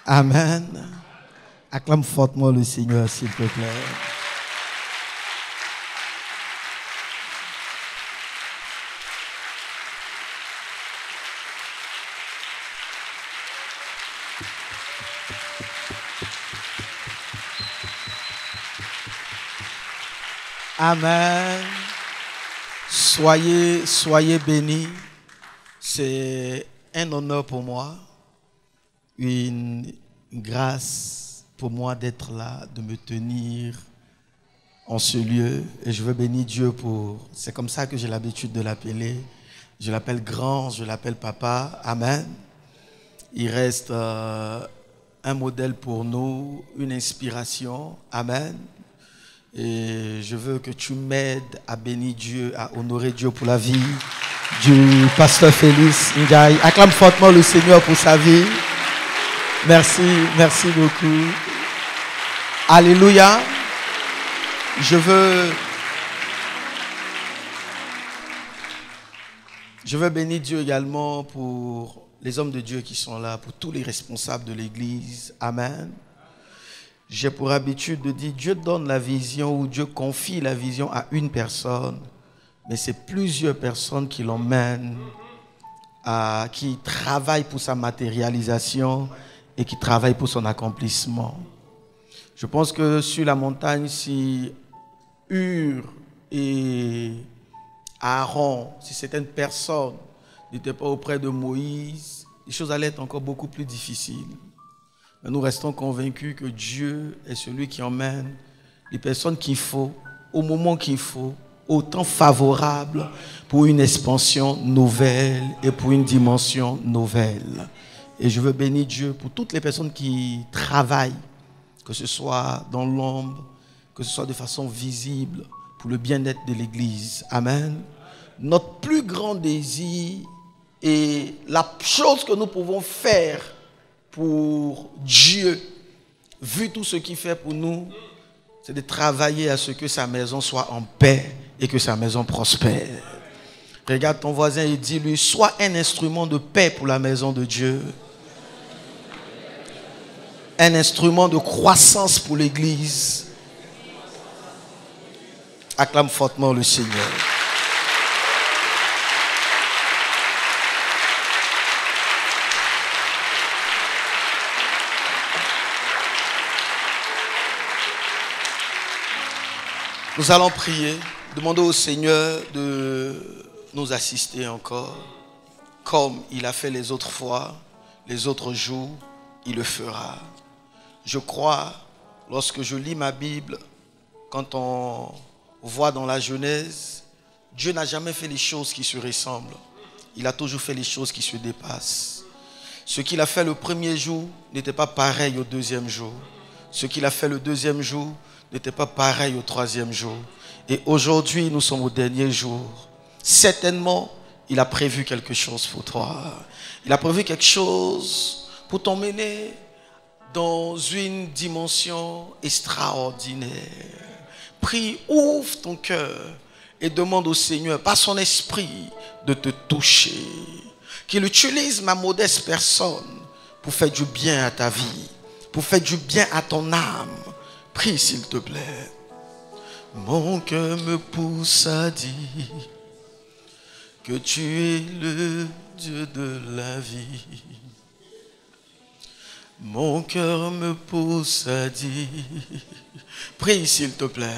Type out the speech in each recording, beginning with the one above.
Amen. Acclame fortement le Seigneur, s'il te plaît. Amen. Soyez bénis. C'est un honneur pour moi, une grâce pour moi d'être là, de me tenir en ce lieu. Et je veux bénir Dieu pour... C'est comme ça que j'ai l'habitude de l'appeler. Je l'appelle grand, je l'appelle papa. Amen. Il reste un modèle pour nous, une inspiration. Amen. Et je veux que tu m'aides à bénir Dieu, à honorer Dieu pour la vie du pasteur Félix Ndiaye. Acclame fortement le Seigneur pour sa vie. Merci beaucoup. Alléluia. Je veux bénir Dieu également pour les hommes de Dieu qui sont là, pour tous les responsables de l'Église. Amen. J'ai pour habitude de dire, Dieu donne la vision ou Dieu confie la vision à une personne, mais c'est plusieurs personnes qui l'emmènent, qui travaillent pour sa matérialisation et qui travaillent pour son accomplissement. Je pense que sur la montagne, si Hur et Aaron, si certaines personnes n'étaient pas auprès de Moïse, les choses allaient être encore beaucoup plus difficiles. Mais nous restons convaincus que Dieu est celui qui emmène les personnes qu'il faut, au moment qu'il faut, au temps favorable pour une expansion nouvelle et pour une dimension nouvelle. Et je veux bénir Dieu pour toutes les personnes qui travaillent, que ce soit dans l'ombre, que ce soit de façon visible, pour le bien-être de l'Église. Amen. Notre plus grand désir et la chose que nous pouvons faire pour Dieu, vu tout ce qu'il fait pour nous, c'est de travailler à ce que sa maison soit en paix et que sa maison prospère. Regarde ton voisin et dis-lui, sois un instrument de paix pour la maison de Dieu. Un instrument de croissance pour l'Église. Acclame fortement le Seigneur. Nous allons prier, demander au Seigneur de nous assister encore, comme il a fait les autres fois, les autres jours, il le fera. Je crois, lorsque je lis ma Bible, quand on voit dans la Genèse, Dieu n'a jamais fait les choses qui se ressemblent. Il a toujours fait les choses qui se dépassent. Ce qu'il a fait le premier jour n'était pas pareil au deuxième jour. Ce qu'il a fait le deuxième jour n'était pas pareil au troisième jour. Et aujourd'hui, nous sommes au dernier jour. Certainement, il a prévu quelque chose pour toi. Il a prévu quelque chose pour t'emmener dans une dimension extraordinaire. Prie, ouvre ton cœur et demande au Seigneur, par son esprit, de te toucher. Qu'il utilise ma modeste personne pour faire du bien à ta vie, pour faire du bien à ton âme. Prie s'il te plaît. Mon cœur me pousse à dire que tu es le Dieu de la vie. Mon cœur me pousse à dire. Prie s'il te plaît.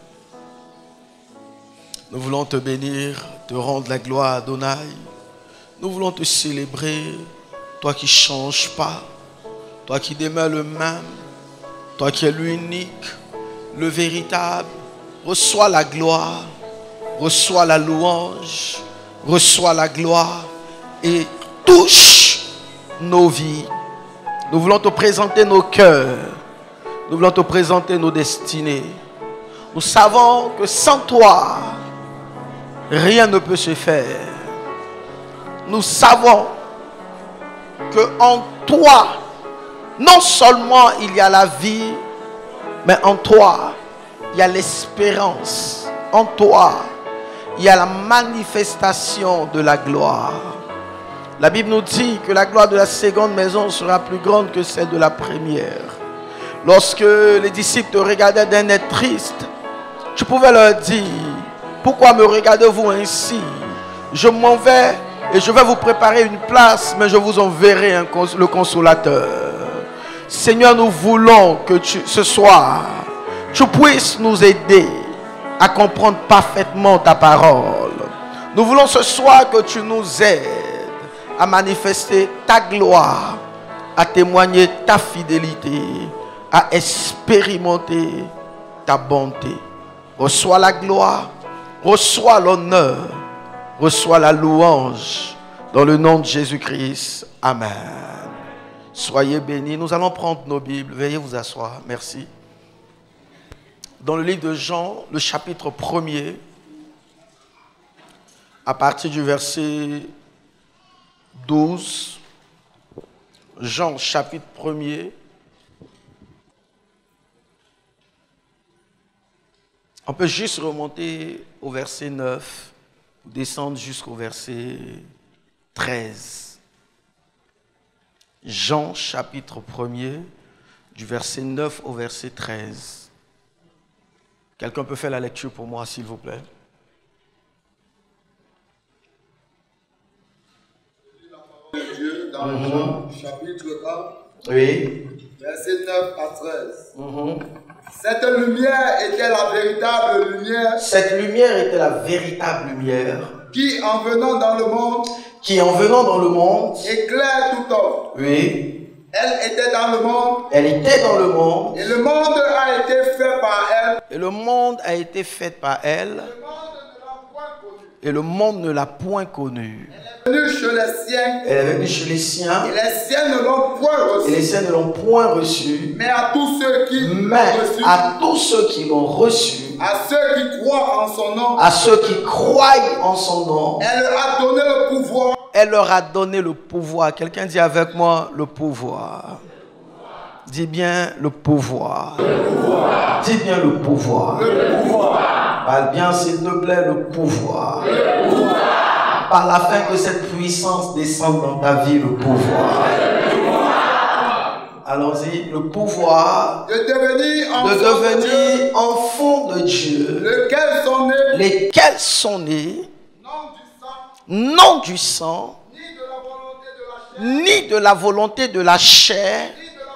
Nous voulons te bénir, te rendre la gloire, Adonai. Nous voulons te célébrer, toi qui ne changes pas, toi qui demeures le même. Toi qui es l'unique, le véritable, reçois la gloire, reçois la louange, reçois la gloire et touche nos vies. Nous voulons te présenter nos cœurs, nous voulons te présenter nos destinées. Nous savons que sans toi, rien ne peut se faire. Nous savons que en toi, non seulement il y a la vie, mais en toi, il y a l'espérance. En toi, il y a la manifestation de la gloire. La Bible nous dit que la gloire de la seconde maison sera plus grande que celle de la première. Lorsque les disciples te regardaient d'un air triste, tu pouvais leur dire, pourquoi me regardez-vous ainsi? Je m'en vais et je vais vous préparer une place, mais je vous enverrai le consolateur. Seigneur, nous voulons que ce soir, tu puisses nous aider à comprendre parfaitement ta parole. Nous voulons ce soir que tu nous aides à manifester ta gloire, à témoigner ta fidélité, à expérimenter ta bonté. Reçois la gloire, reçois l'honneur, reçois la louange dans le nom de Jésus-Christ. Amen. Soyez bénis. Nous allons prendre nos Bibles. Veuillez vous asseoir. Merci. Dans le livre de Jean, le chapitre 1er, à partir du verset 12, Jean chapitre 1er, on peut juste remonter au verset 9, descendre jusqu'au verset 13. Jean chapitre 1er, du verset 9 au verset 13. Quelqu'un peut faire la lecture pour moi, s'il vous plaît? Dieu dans Jean chapitre 1, Oui. verset 9 à 13. Cette lumière était la véritable lumière. Cette lumière était la véritable lumière. Qui en venant dans le monde. Qui en venant dans le monde. Éclaire tout homme. Oui. Elle était dans le monde. Elle était dans le monde. Et le monde a été fait par elle. Et le monde a été fait par elle. Et le monde ne l'a point connue. Elle est venue chez les siens. Elle est venue chez les siens. Et les siens ne l'ont point reçue. Et les siens ne l'ont point reçue. Mais à tous ceux qui Mais à tous ceux qui l'ont reçue. À ceux qui croient en son nom. À ceux qui croient en son nom. Elle leur a donné le pouvoir. Elle leur a donné le pouvoir. Quelqu'un dit avec moi le pouvoir. Dis bien le pouvoir. Le pouvoir. Dis bien le pouvoir. Le pouvoir. Parle bien s'il te plaît le pouvoir. Le pouvoir. Par la fin que cette puissance descende dans ta vie, le pouvoir. Allons-y, le pouvoir de devenir enfant de Dieu, lesquels sont nés, non du sang, ni de la volonté de la chair,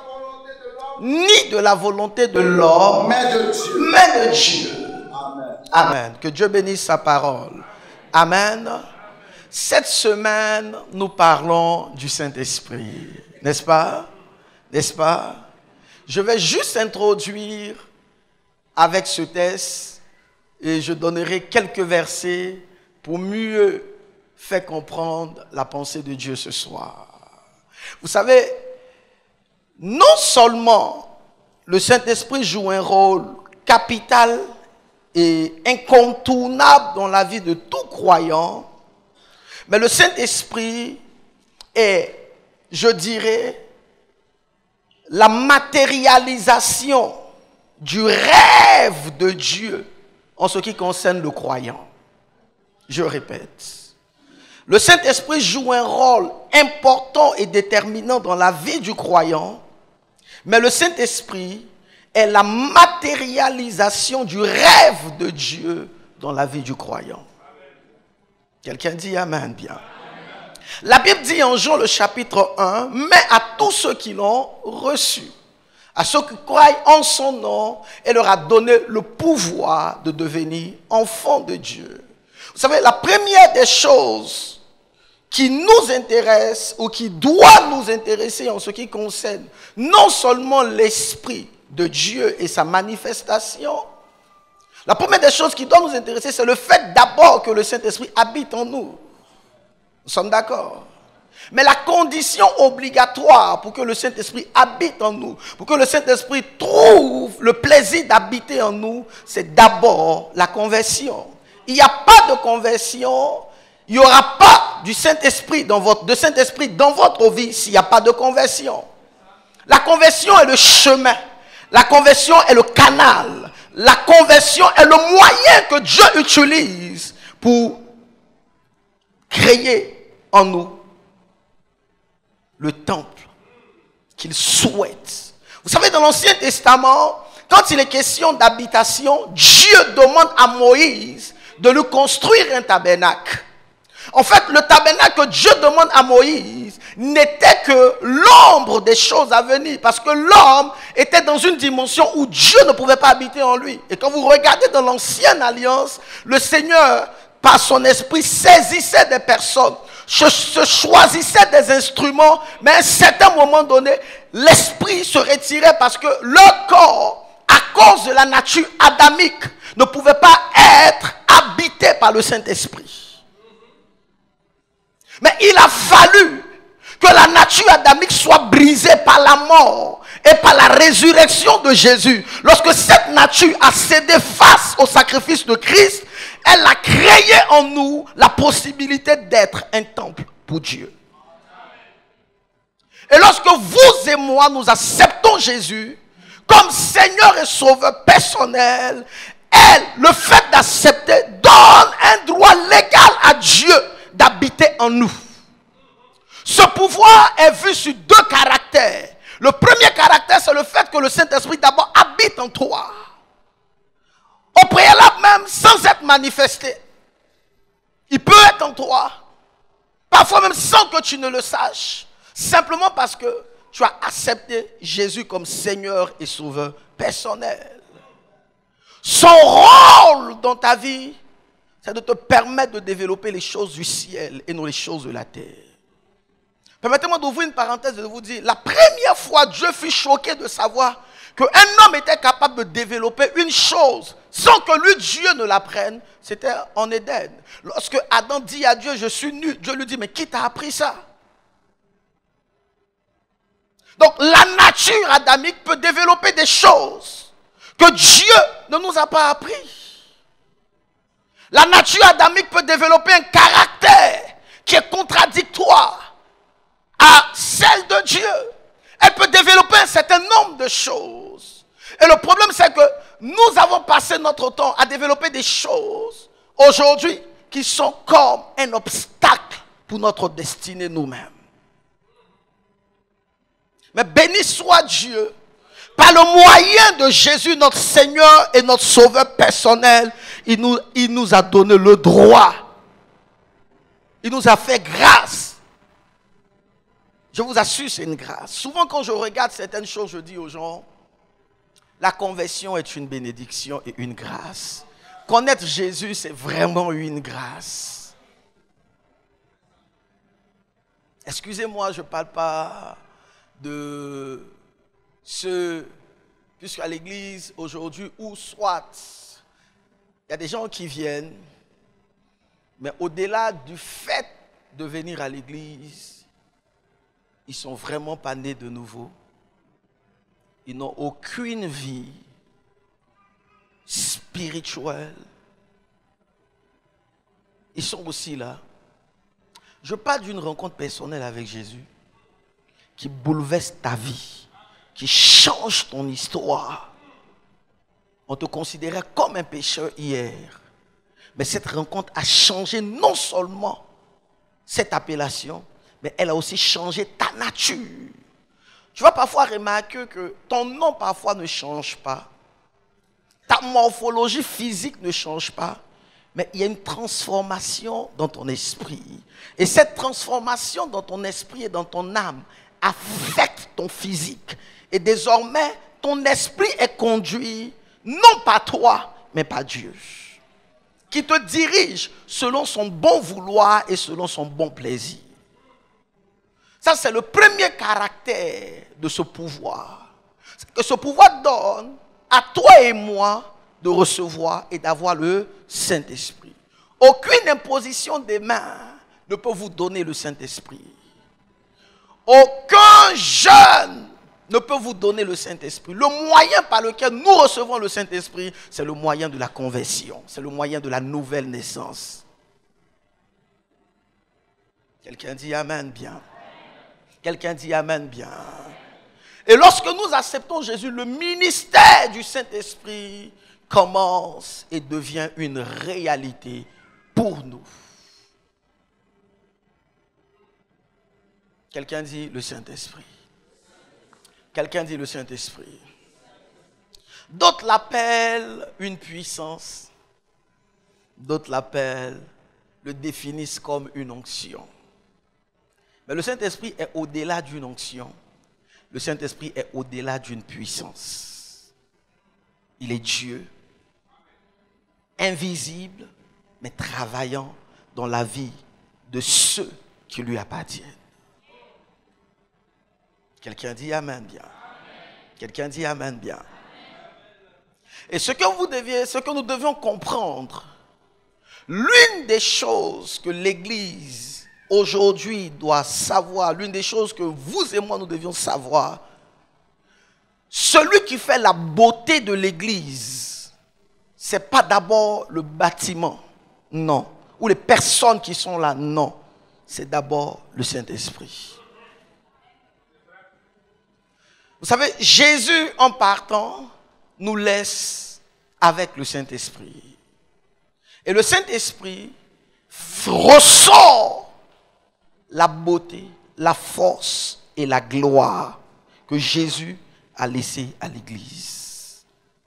ni de la volonté de l'homme, mais de Dieu. Amen. Amen. Que Dieu bénisse sa parole. Amen. Cette semaine, nous parlons du Saint-Esprit. N'est-ce pas? N'est-ce pas? Je vais juste introduire avec ce texte et je donnerai quelques versets pour mieux faire comprendre la pensée de Dieu ce soir. Vous savez, non seulement le Saint-Esprit joue un rôle capital et incontournable dans la vie de tout croyant, mais le Saint-Esprit est, je dirais, la matérialisation du rêve de Dieu en ce qui concerne le croyant. Je répète, le Saint-Esprit joue un rôle important et déterminant dans la vie du croyant, mais le Saint-Esprit est la matérialisation du rêve de Dieu dans la vie du croyant. Quelqu'un dit Amen bien. La Bible dit en Jean le chapitre 1, mais à tous ceux qui l'ont reçu, à ceux qui croient en son nom, elle leur a donné le pouvoir de devenir enfants de Dieu. Vous savez, la première des choses qui nous intéresse ou qui doit nous intéresser en ce qui concerne non seulement l'Esprit de Dieu et sa manifestation, la première des choses qui doit nous intéresser, c'est le fait d'abord que le Saint-Esprit habite en nous. Nous sommes d'accord? Mais la condition obligatoire pour que le Saint-Esprit habite en nous, pour que le Saint-Esprit trouve le plaisir d'habiter en nous, c'est d'abord la conversion. Il n'y a pas de conversion, il n'y aura pas du Saint-Esprit dans votre vie s'il n'y a pas de conversion. La conversion est le chemin. La conversion est le canal. La conversion est le moyen que Dieu utilise pour créer en nous le temple qu'il souhaite. Vous savez, dans l'Ancien Testament, quand il est question d'habitation, Dieu demande à Moïse de lui construire un tabernacle. En fait, le tabernacle que Dieu demande à Moïse n'était que l'ombre des choses à venir. Parce que l'homme était dans une dimension où Dieu ne pouvait pas habiter en lui. Et quand vous regardez dans l'Ancienne Alliance, le Seigneur, par son esprit, saisissait des personnes, se choisissait des instruments, mais à un certain moment donné, l'esprit se retirait parce que leur corps, à cause de la nature adamique, ne pouvait pas être habité par le Saint-Esprit. Mais il a fallu que la nature adamique soit brisée par la mort et par la résurrection de Jésus. Lorsque cette nature a cédé face au sacrifice de Christ, elle a créé en nous la possibilité d'être un temple pour Dieu. Et lorsque vous et moi, nous acceptons Jésus comme Seigneur et Sauveur personnel, le fait d'accepter donne un droit légal à Dieu d'habiter en nous. Ce pouvoir est vu sur deux caractères. Le premier caractère, c'est le fait que le Saint-Esprit d'abord habite en toi. Au préalable même, sans être manifesté. Il peut être en toi. Parfois même sans que tu ne le saches. Simplement parce que tu as accepté Jésus comme Seigneur et Sauveur personnel. Son rôle dans ta vie, c'est de te permettre de développer les choses du ciel et non les choses de la terre. Permettez-moi d'ouvrir une parenthèse et de vous dire, la première fois, Dieu fut choqué de savoir qu'un homme était capable de développer une chose sans que lui, Dieu, ne l'apprenne. C'était en Éden. Lorsque Adam dit à Dieu, je suis nu, Dieu lui dit, mais qui t'a appris ça? Donc la nature adamique peut développer des choses que Dieu ne nous a pas appris. La nature adamique peut développer un caractère qui est contradictoire à celle de Dieu. Elle peut développer un certain nombre de choses. Et le problème, c'est que nous avons passé notre temps à développer des choses aujourd'hui qui sont comme un obstacle pour notre destinée nous-mêmes. Mais béni soit Dieu, par le moyen de Jésus, notre Seigneur et notre Sauveur personnel, il nous a donné le droit. Il nous a fait grâce. Je vous assure, c'est une grâce. Souvent, quand je regarde certaines choses, je dis aux gens, la conversion est une bénédiction et une grâce. Connaître Jésus, c'est vraiment une grâce. Excusez-moi, je ne parle pas de ceux, puisqu'à l'église aujourd'hui, ou soit, il y a des gens qui viennent, mais au-delà du fait de venir à l'église, ils ne sont vraiment pas nés de nouveau. Ils n'ont aucune vie spirituelle. Ils sont aussi là. Je parle d'une rencontre personnelle avec Jésus qui bouleverse ta vie, qui change ton histoire. On te considérait comme un pécheur hier. Mais cette rencontre a changé non seulement cette appellation, mais elle a aussi changé ta nature. Tu vas parfois remarquer que ton nom parfois ne change pas. Ta morphologie physique ne change pas. Mais il y a une transformation dans ton esprit. Et cette transformation dans ton esprit et dans ton âme affecte ton physique. Et désormais, ton esprit est conduit, non par toi, mais par Dieu. Qui te dirige selon son bon vouloir et selon son bon plaisir. Ça, c'est le premier caractère de ce pouvoir. Que ce pouvoir donne à toi et moi de recevoir et d'avoir le Saint-Esprit. Aucune imposition des mains ne peut vous donner le Saint-Esprit. Aucun jeune ne peut vous donner le Saint-Esprit. Le moyen par lequel nous recevons le Saint-Esprit, c'est le moyen de la conversion. C'est le moyen de la nouvelle naissance. Quelqu'un dit Amen bien. Quelqu'un dit Amen bien. Et lorsque nous acceptons Jésus, le ministère du Saint-Esprit commence et devient une réalité pour nous. Quelqu'un dit le Saint-Esprit. Quelqu'un dit le Saint-Esprit. D'autres l'appellent une puissance. D'autres l'appellent, le définissent comme une onction. Mais le Saint-Esprit est au-delà d'une onction. Le Saint-Esprit est au-delà d'une puissance. Il est Dieu, invisible, mais travaillant dans la vie de ceux qui lui appartiennent. Quelqu'un dit Amen bien. Quelqu'un dit Amen bien. Et ce que nous devions comprendre, l'une des choses que l'Église aujourd'hui doit savoir, l'une des choses que vous et moi nous devions savoir, celui qui fait la beauté de l'Église, ce n'est pas d'abord le bâtiment, non, ou les personnes qui sont là, non, c'est d'abord le Saint-Esprit. Vous savez, Jésus en partant nous laisse avec le Saint-Esprit. Et le Saint-Esprit ressort la beauté, la force et la gloire que Jésus a laissé à l'Église.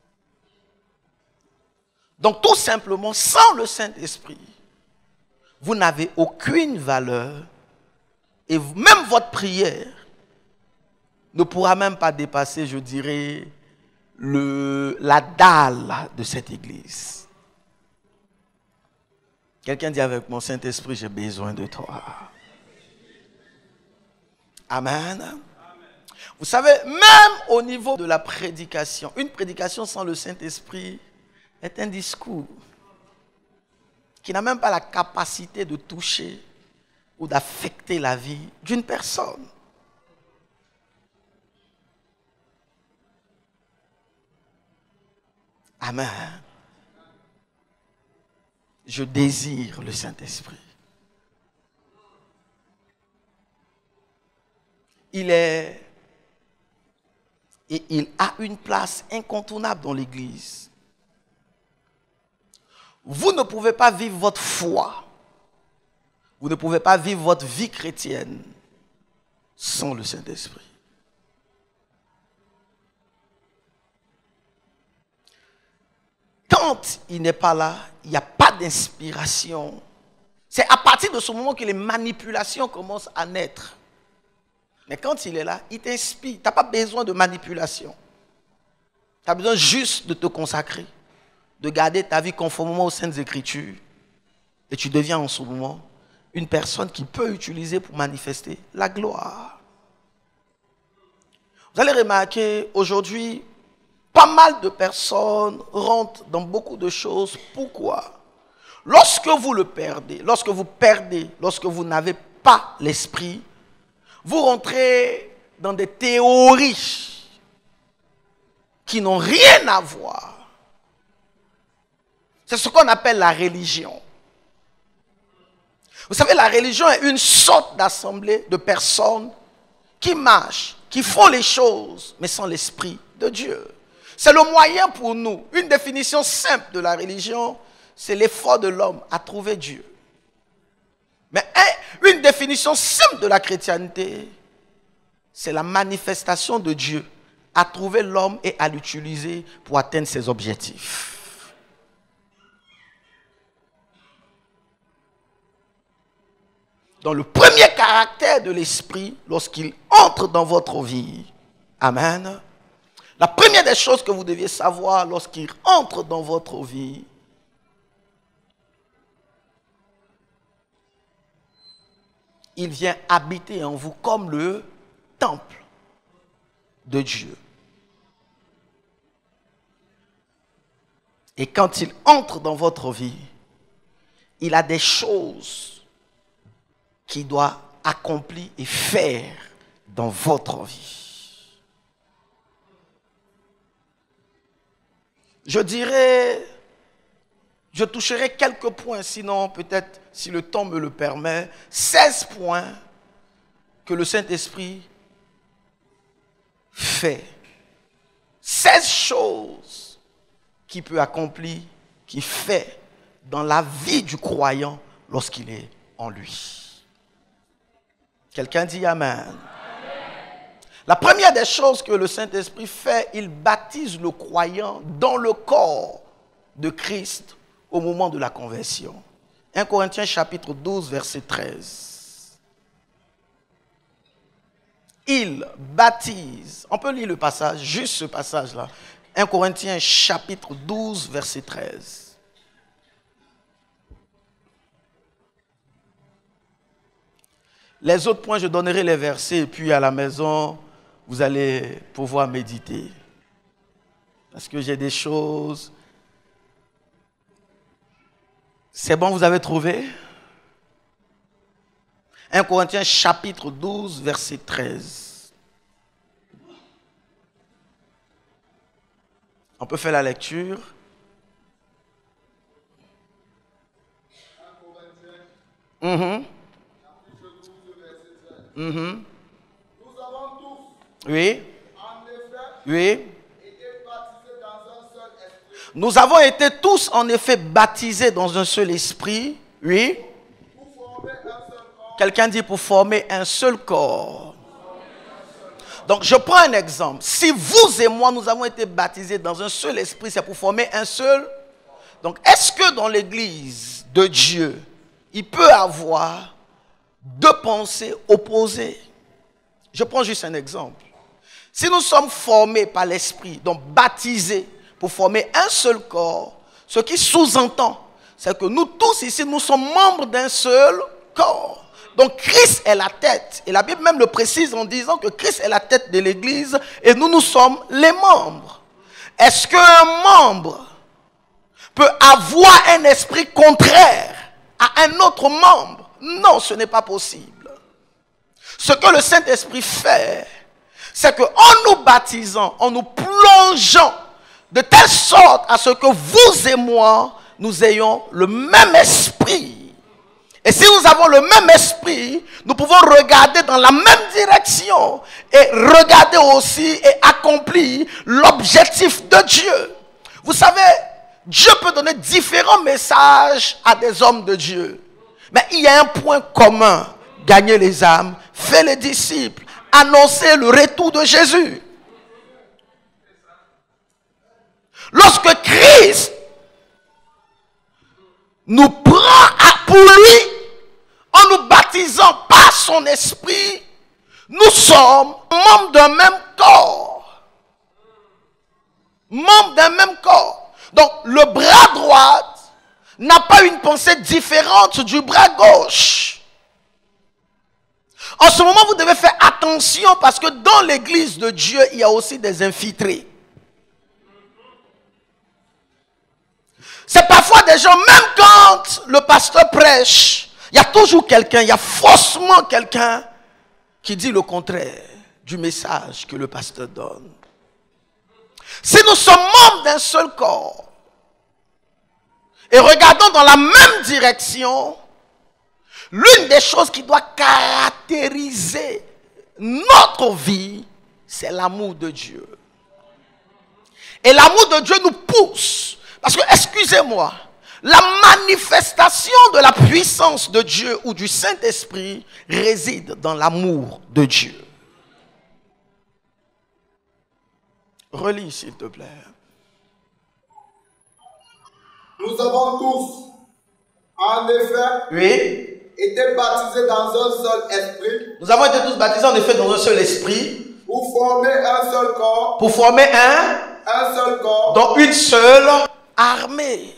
Donc tout simplement, sans le Saint-Esprit, vous n'avez aucune valeur et même votre prière ne pourra même pas dépasser, je dirais, la dalle de cette Église. Quelqu'un dit avec mon Saint-Esprit, j'ai besoin de toi. Amen. Vous savez, même au niveau de la prédication, une prédication sans le Saint-Esprit est un discours qui n'a même pas la capacité de toucher ou d'affecter la vie d'une personne. Amen. Je désire le Saint-Esprit. Il a une place incontournable dans l'Église. Vous ne pouvez pas vivre votre foi. Vous ne pouvez pas vivre votre vie chrétienne sans le Saint-Esprit. Quand il n'est pas là, il n'y a pas d'inspiration. C'est à partir de ce moment que les manipulations commencent à naître. Mais quand il est là, il t'inspire. Tu n'as pas besoin de manipulation. Tu as besoin juste de te consacrer, de garder ta vie conformément aux Saintes Écritures. Et tu deviens en ce moment une personne qui peut utiliser pour manifester la gloire. Vous allez remarquer, aujourd'hui, pas mal de personnes rentrent dans beaucoup de choses. Pourquoi? Lorsque vous le perdez, lorsque vous n'avez pas l'esprit, vous rentrez dans des théories qui n'ont rien à voir. C'est ce qu'on appelle la religion. Vous savez, la religion est une sorte d'assemblée de personnes qui marchent, qui font les choses, mais sans l'esprit de Dieu. C'est le moyen pour nous. Une définition simple de la religion, c'est l'effort de l'homme à trouver Dieu. Mais une définition simple de la chrétienté, c'est la manifestation de Dieu à trouver l'homme et à l'utiliser pour atteindre ses objectifs. Dans le premier caractère de l'esprit, lorsqu'il entre dans votre vie, amen, la première des choses que vous deviez savoir lorsqu'il entre dans votre vie, il vient habiter en vous comme le temple de Dieu. Et quand il entre dans votre vie, il a des choses qu'il doit accomplir et faire dans votre vie. Je dirais, je toucherai quelques points, sinon peut-être, si le temps me le permet, 16 points que le Saint-Esprit fait. 16 choses qu'il peut accomplir, qu'il fait dans la vie du croyant lorsqu'il est en lui. Quelqu'un dit Amen. La première des choses que le Saint-Esprit fait, il baptise le croyant dans le corps de Christ au moment de la conversion. 1 Corinthiens chapitre 12, verset 13. Il baptise, on peut lire le passage, juste ce passage-là. 1 Corinthiens chapitre 12, verset 13. Les autres points, je donnerai les versets et puis à la maison, vous allez pouvoir méditer. Parce que j'ai des choses. C'est bon, vous avez trouvé? 1 Corinthiens chapitre 12, verset 13. On peut faire la lecture. 1 Corinthiens, chapitre 12, verset 13. Nous avons tous, oui, en effet, oui, été baptisés dans un seul esprit. Nous avons été tous en effet baptisés dans un seul esprit, oui. Pour former un seul corps. Quelqu'un dit pour former un seul corps. Donc je prends un exemple. Si vous et moi nous avons été baptisés dans un seul esprit, c'est pour former un seul. Donc est-ce que dans l'église de Dieu, il peut avoir deux pensées opposées? Je prends juste un exemple. Si nous sommes formés par l'esprit, donc baptisés pour former un seul corps, ce qui sous-entend, c'est que nous tous ici, nous sommes membres d'un seul corps. Donc Christ est la tête. Et la Bible même le précise en disant que Christ est la tête de l'église et nous sommes les membres. Est-ce qu'un membre peut avoir un esprit contraire à un autre membre? Non, ce n'est pas possible. Ce que le Saint-Esprit fait, c'est qu'en nous baptisant, en nous plongeant de telle sorte à ce que vous et moi, nous ayons le même esprit. Et si nous avons le même esprit, nous pouvons regarder dans la même direction et regarder aussi et accomplir l'objectif de Dieu. Vous savez, Dieu peut donner différents messages à des hommes de Dieu. Mais il y a un point commun: gagner les âmes, faire les disciples, annoncer le retour de Jésus. Lorsque Christ nous prend pour lui, en nous baptisant par son esprit, nous sommes membres d'un même corps. Membres d'un même corps. Donc le bras droit n'a pas une pensée différente du bras gauche. En ce moment, vous devez faire attention parce que dans l'église de Dieu, il y a aussi des infiltrés. C'est parfois des gens, même quand le pasteur prêche, il y a toujours quelqu'un, il y a faussement quelqu'un qui dit le contraire du message que le pasteur donne. Si nous sommes membres d'un seul corps et regardons dans la même direction, l'une des choses qui doit caractériser notre vie, c'est l'amour de Dieu. Et l'amour de Dieu nous pousse. Parce que, excusez-moi, la manifestation de la puissance de Dieu ou du Saint-Esprit réside dans l'amour de Dieu. Relis, s'il te plaît. Nous avons tous, en effet, oui, été baptisés dans un seul esprit. Nous avons été tous baptisés en effet dans un seul esprit. Pour former un seul corps. Pour former un seul corps. Dans une seule armée.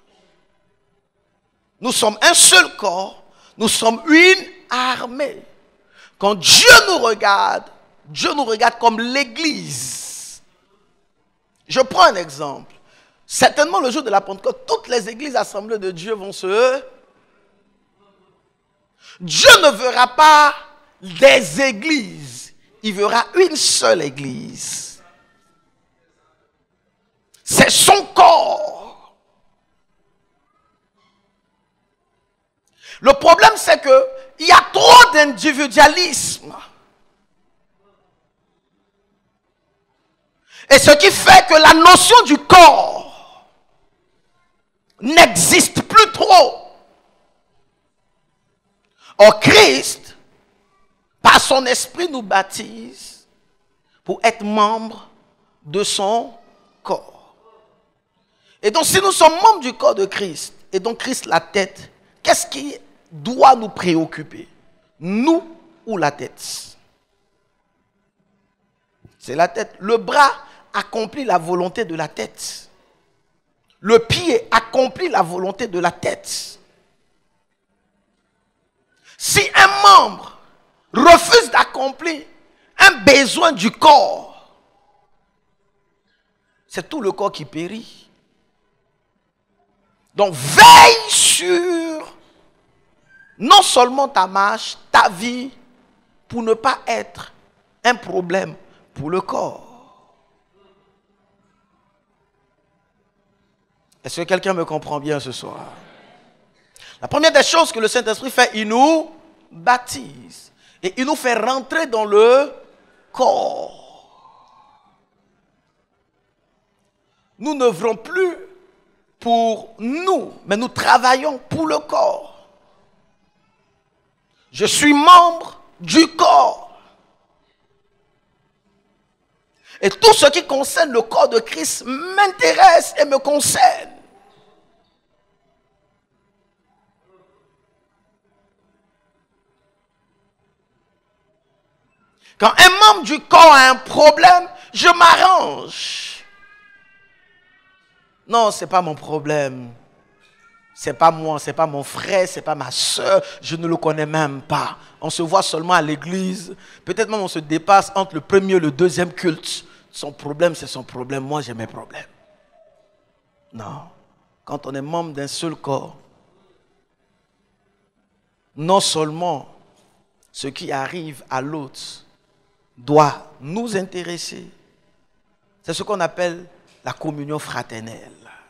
Nous sommes un seul corps. Nous sommes une armée. Quand Dieu nous regarde comme l'église. Je prends un exemple. Certainement le jour de la Pentecôte, toutes les églises assemblées de Dieu vont se... Dieu ne verra pas des églises. Il verra une seule église. C'est son corps. Le problème, c'est qu'il y a trop d'individualisme. Et ce qui fait que la notion du corps n'existe plus trop. Or, Christ par son esprit nous baptise pour être membres de son corps. Et donc si nous sommes membres du corps de Christ, et donc Christ la tête, qu'est-ce qui doit nous préoccuper? Nous ou la tête? C'est la tête. Le bras accomplit la volonté de la tête. Le pied accomplit la volonté de la tête. Si un membre refuse d'accomplir un besoin du corps, c'est tout le corps qui périt. Donc veille sur non seulement ta marche, ta vie, pour ne pas être un problème pour le corps. Est-ce que quelqu'un me comprend bien ce soir? La première des choses que le Saint-Esprit fait, il nous baptise. Et il nous fait rentrer dans le corps. Nous n'œuvrons plus pour nous, mais nous travaillons pour le corps. Je suis membre du corps. Et tout ce qui concerne le corps de Christ m'intéresse et me concerne. Quand un membre du corps a un problème, je m'arrange. Non, ce n'est pas mon problème. Ce n'est pas moi, ce n'est pas mon frère, ce n'est pas ma soeur. Je ne le connais même pas. On se voit seulement à l'église. Peut-être même on se dépasse entre le premier et le deuxième culte. Son problème, c'est son problème. Moi, j'ai mes problèmes. Non. Quand on est membre d'un seul corps, non seulement ce qui arrive à l'autre doit nous intéresser. C'est ce qu'on appelle la communion fraternelle.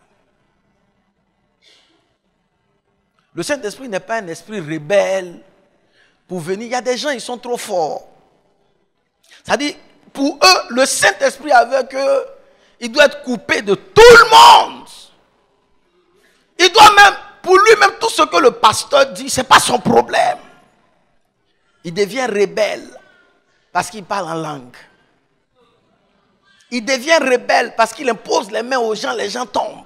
Le Saint-Esprit n'est pas un esprit rebelle pour venir. Il y a des gens, ils sont trop forts. C'est-à-dire, pour eux, le Saint-Esprit avec eux, il doit être coupé de tout le monde. Il doit même, pour lui-même, tout ce que le pasteur dit, ce n'est pas son problème. Il devient rebelle parce qu'il parle en langue. Il devient rebelle parce qu'il impose les mains aux gens, les gens tombent.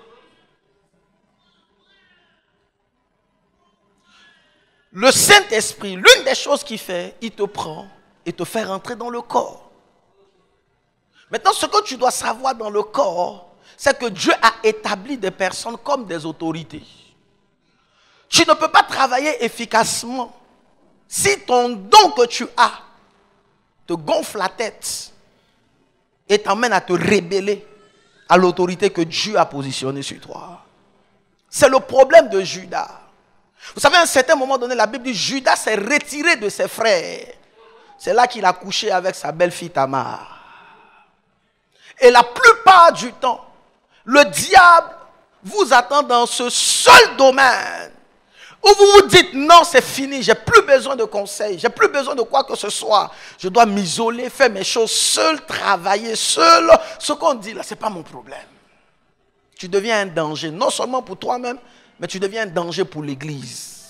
Le Saint-Esprit, l'une des choses qu'il fait, il te prend et te fait rentrer dans le corps. Maintenant, ce que tu dois savoir dans le corps, c'est que Dieu a établi des personnes comme des autorités. Tu ne peux pas travailler efficacement si ton don que tu as te gonfle la tête et t'emmène à te rebeller à l'autorité que Dieu a positionnée sur toi. C'est le problème de Judas. Vous savez, à un certain moment donné, la Bible dit Judas s'est retiré de ses frères. C'est là qu'il a couché avec sa belle-fille Tamar. Et la plupart du temps, le diable vous attend dans ce seul domaine où vous vous dites non, c'est fini, j'ai plus besoin de conseils, j'ai plus besoin de quoi que ce soit. Je dois m'isoler, faire mes choses seul, travailler seul. Ce qu'on dit là, ce n'est pas mon problème. Tu deviens un danger, non seulement pour toi-même, mais tu deviens un danger pour l'Église.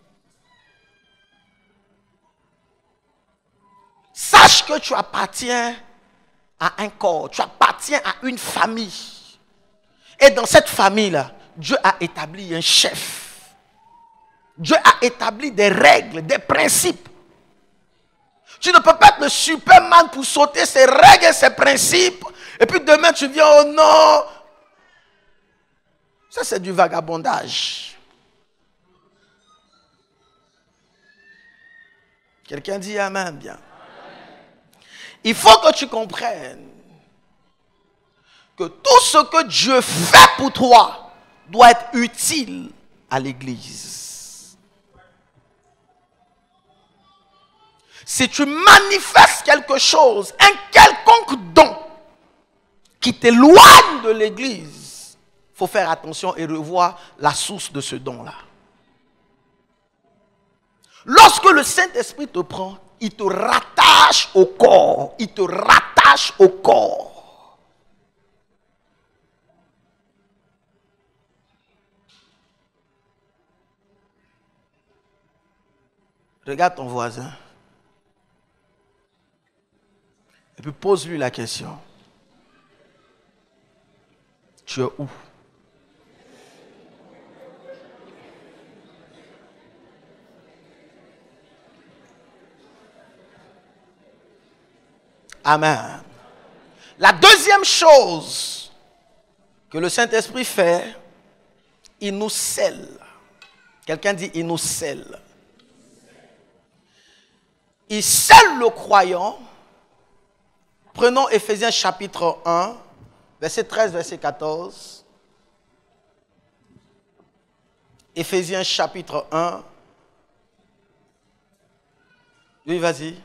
Sache que tu appartiens à un corps, tu appartiens à une famille. Et dans cette famille-là, Dieu a établi un chef. Dieu a établi des règles, des principes. Tu ne peux pas être le Superman pour sauter ces règles et ces principes. Et puis demain tu viens, oh non. Ça c'est du vagabondage. Quelqu'un dit amen bien. Il faut que tu comprennes que tout ce que Dieu fait pour toi doit être utile à l'Église. Si tu manifestes quelque chose, un quelconque don qui t'éloigne de l'Église, il faut faire attention et revoir la source de ce don-là. Lorsque le Saint-Esprit te prend, il te rattache au corps. Il te rattache au corps. Regarde ton voisin. puis pose-lui la question. Tu es où? Amen. La deuxième chose que le Saint-Esprit fait, il nous scelle. Quelqu'un dit, il nous scelle. Il scelle le croyant. Prenons Éphésiens chapitre 1, verset 13, verset 14. Éphésiens chapitre 1. Oui, vas-y.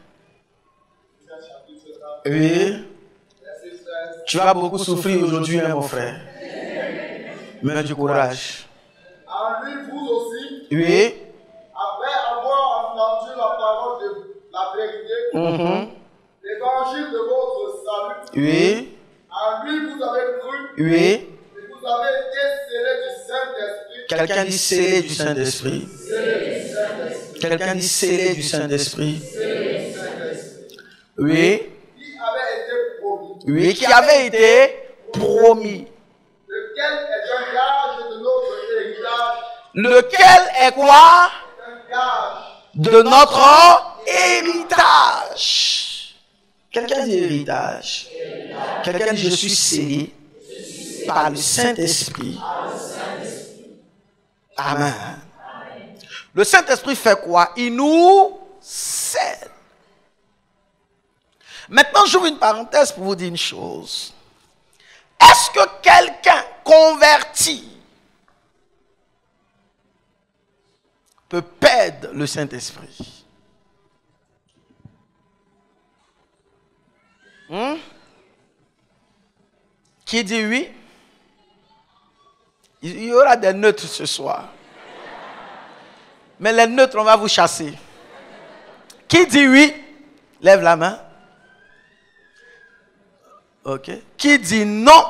Oui. Tu vas beaucoup souffrir aujourd'hui, hein, mon frère. Mais du courage. En lui, vous aussi, Oui. après avoir entendu la parole de la vérité, l'évangile de votre salut, Oui. en lui, vous avez cru, Oui. et vous avez été scellés du Saint-Esprit. Quelqu'un dit scellé du Saint-Esprit. Quelqu'un dit scellé du Saint-Esprit. Oui. Qui avait été promis. Oui, qui avait été promis. Lequel est un gage de notre héritage. Lequel est quoi? Un gage. De notre héritage. Quelqu'un dit héritage. Quelqu'un dit je suis scellé par le Saint-Esprit. Amen. Le Saint-Esprit fait quoi? Il nous scelle. Maintenant, j'ouvre une parenthèse pour vous dire une chose. Est-ce que quelqu'un converti peut perdre le Saint-Esprit? Qui dit oui? Il y aura des neutres ce soir. Mais les neutres, on va vous chasser. Qui dit oui? Lève la main. Ok. Qui dit non?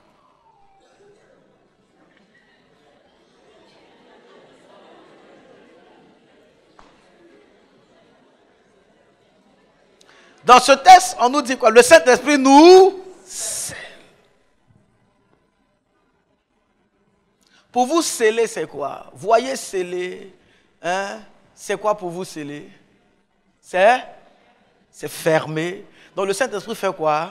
Dans ce texte, on nous dit quoi? Le Saint-Esprit nous scelle. Pour vous sceller, c'est quoi? Voyez sceller, hein? C'est quoi pour vous sceller? C'est fermé. Donc le Saint-Esprit fait quoi?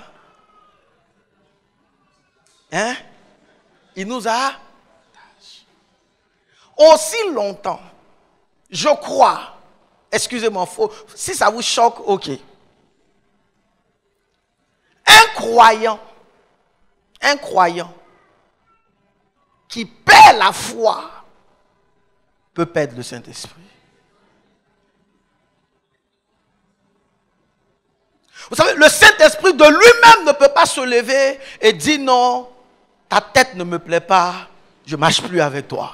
Hein? Il nous a aussi longtemps. Je crois. Excusez-moi, si ça vous choque, ok. Un croyant qui perd la foi peut perdre le Saint-Esprit. Vous savez, le Saint-Esprit de lui-même ne peut pas se lever et dire non, ta tête ne me plaît pas, je ne marche plus avec toi.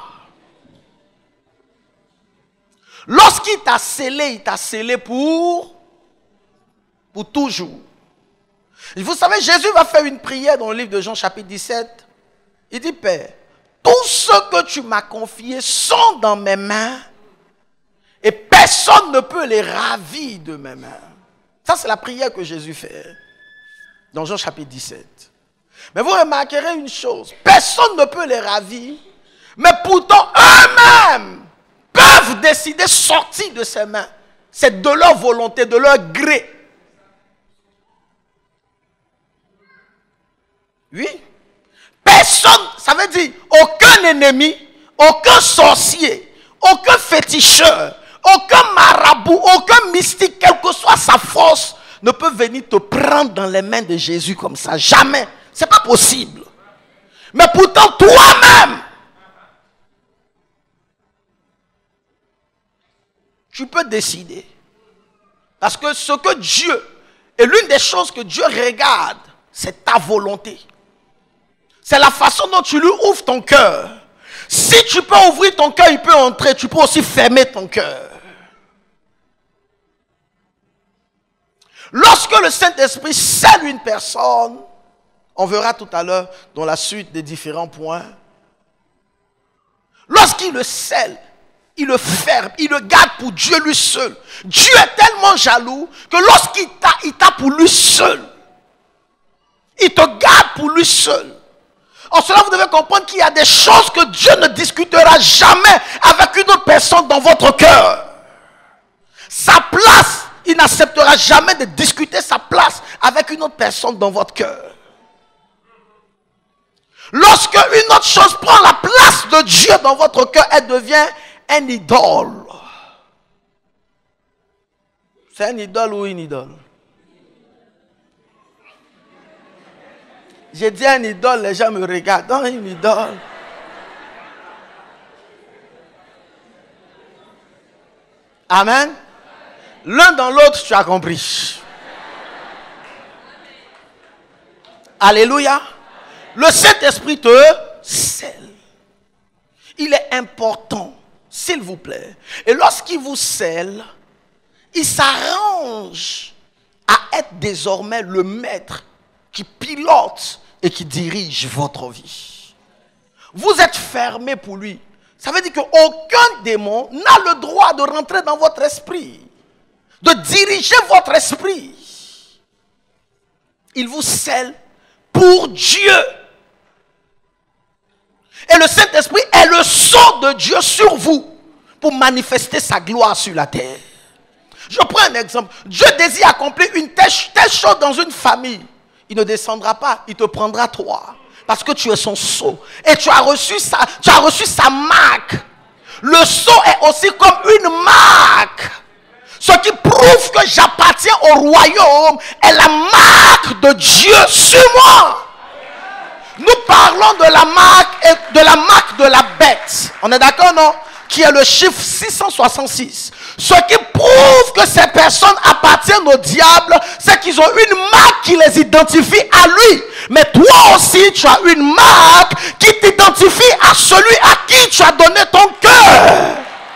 Lorsqu'il t'a scellé, il t'a scellé pour toujours. Vous savez, Jésus va faire une prière dans le livre de Jean chapitre 17. Il dit, Père, tout ce que tu m'as confié sont dans mes mains et personne ne peut les ravir de mes mains. Ça, c'est la prière que Jésus fait dans Jean chapitre 17. Mais vous remarquerez une chose, personne ne peut les ravir, mais pourtant eux-mêmes peuvent décider de sortir de ses mains. C'est de leur volonté, de leur gré. Oui. Personne, ça veut dire aucun ennemi, aucun sorcier, aucun féticheur, aucun marabout, aucun mystique, quelle que soit sa force, ne peut venir te prendre dans les mains de Jésus comme ça. Jamais. Ce n'est pas possible. Mais pourtant, toi-même, tu peux décider. Parce que ce que Dieu, et l'une des choses que Dieu regarde, c'est ta volonté. C'est la façon dont tu lui ouvres ton cœur. Si tu peux ouvrir ton cœur, il peut entrer. Tu peux aussi fermer ton cœur. Lorsque le Saint-Esprit scelle une personne, on verra tout à l'heure dans la suite des différents points. Lorsqu'il le scelle, il le ferme, il le garde pour Dieu lui seul. Dieu est tellement jaloux que lorsqu'il t'a pour lui seul. Il te garde pour lui seul. En cela, vous devez comprendre qu'il y a des choses que Dieu ne discutera jamais avec une autre personne dans votre cœur. Sa place, il n'acceptera jamais de discuter sa place avec une autre personne dans votre cœur. Lorsque une autre chose prend la place de Dieu dans votre cœur, elle devient un idole. C'est un idole ou une idole? J'ai dit un idole, les gens me regardent. Non, une idole. Amen. L'un dans l'autre, tu as compris. Alléluia. Le Saint-Esprit te scelle. Il est important, s'il vous plaît. Et lorsqu'il vous scelle, il s'arrange à être désormais le maître qui pilote et qui dirige votre vie. Vous êtes fermé pour lui. Ça veut dire qu'aucun démon n'a le droit de rentrer dans votre esprit, de diriger votre esprit. Il vous scelle pour Dieu. Et le Saint-Esprit est le sceau de Dieu sur vous pour manifester sa gloire sur la terre. Je prends un exemple. Dieu désire accomplir une telle chose dans une famille. Il ne descendra pas, il te prendra toi. Parce que tu es son sceau. Et tu as reçu sa marque. Le sceau est aussi comme une marque. Ce qui prouve que j'appartiens au royaume est la marque de Dieu sur moi. Nous parlons de la marque de la bête. On est d'accord, non? Qui est le chiffre 666. Ce qui prouve que ces personnes appartiennent au diable, c'est qu'ils ont une marque qui les identifie à lui. Mais toi aussi, tu as une marque qui t'identifie à celui à qui tu as donné ton cœur.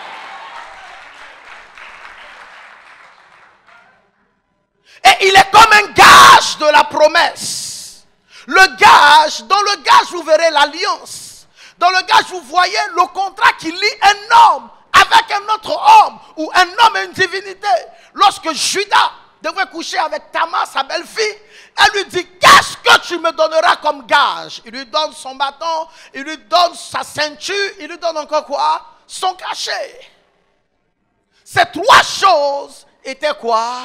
Et il est comme un gage de la promesse. Dans le gage, vous verrez l'alliance. Dans le gage, vous voyez le contrat qui lie un homme avec un autre homme, ou un homme et une divinité. Lorsque Judas devait coucher avec Tamar, sa belle-fille, elle lui dit, qu'est-ce que tu me donneras comme gage? Il lui donne son bâton, il lui donne sa ceinture, il lui donne encore quoi? Son cachet. Ces trois choses étaient quoi?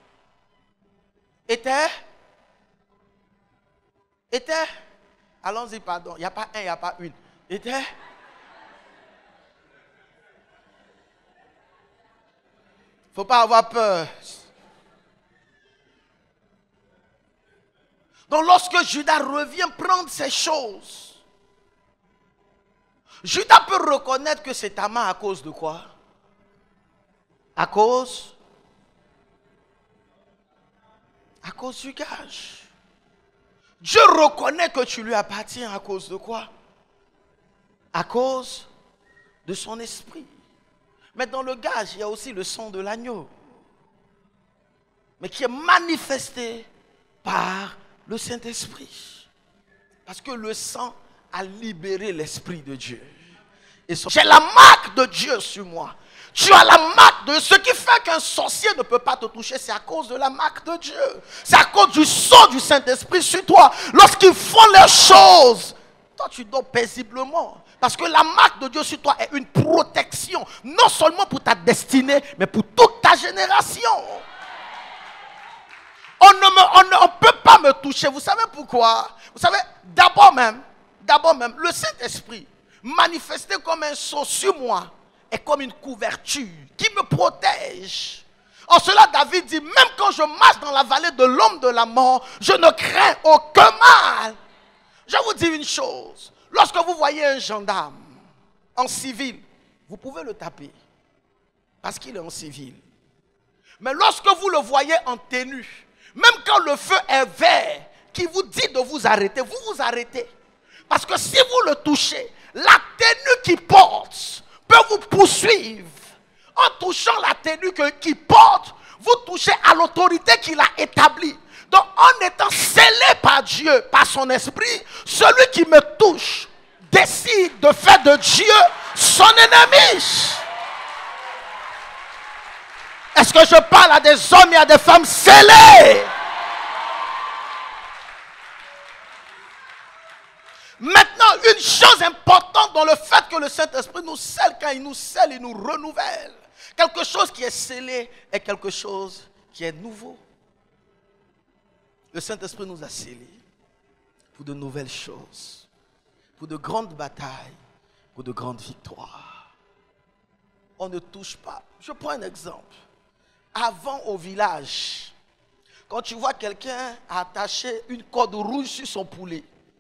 Allons-y, pardon, il n'y a pas un, il n'y a pas une. Faut pas avoir peur. Donc lorsque Judas revient prendre ces choses, Judas peut reconnaître que c'est Tamar à cause de quoi? À cause du gage. Dieu reconnaît que tu lui appartiens à cause de quoi? À cause de son esprit. Mais dans le gage, il y a aussi le sang de l'agneau. Mais qui est manifesté par le Saint-Esprit. Parce que le sang a libéré l'Esprit de Dieu. Et j'ai la marque de Dieu sur moi. Tu as la marque de ce qui fait qu'un sorcier ne peut pas te toucher. C'est à cause de la marque de Dieu. C'est à cause du sang du Saint-Esprit sur toi. Lorsqu'ils font les choses, toi tu dors paisiblement. Parce que la marque de Dieu sur toi est une protection. Non seulement pour ta destinée, mais pour toute ta génération. On ne peut pas me toucher. Vous savez pourquoi? Vous savez, d'abord même, le Saint-Esprit, manifesté comme un sceau sur moi, est comme une couverture qui me protège. En cela, David dit, même quand je marche dans la vallée de l'ombre de la mort, je ne crains aucun mal. Je vous dis une chose. Lorsque vous voyez un gendarme en civil, vous pouvez le taper parce qu'il est en civil. Mais lorsque vous le voyez en tenue, même quand le feu est vert, qui vous dit de vous arrêter, vous vous arrêtez. Parce que si vous le touchez, la tenue qu'il porte peut vous poursuivre. En touchant la tenue qu'il porte, vous touchez à l'autorité qu'il a établie. Donc en étant scellé par Dieu, par son esprit, celui qui me touche décide de faire de Dieu son ennemi. Est-ce que je parle à des hommes et à des femmes scellés? a une chose importante dans le fait que le Saint-Esprit nous scelle. Quand il nous scelle, il nous renouvelle. Quelque chose qui est scellé est quelque chose qui est nouveau. Le Saint-Esprit nous a scellés pour de nouvelles choses, pour de grandes batailles, pour de grandes victoires. On ne touche pas. Je prends un exemple. Avant, au village, quand tu vois quelqu'un attacher une corde rouge sur son poulet,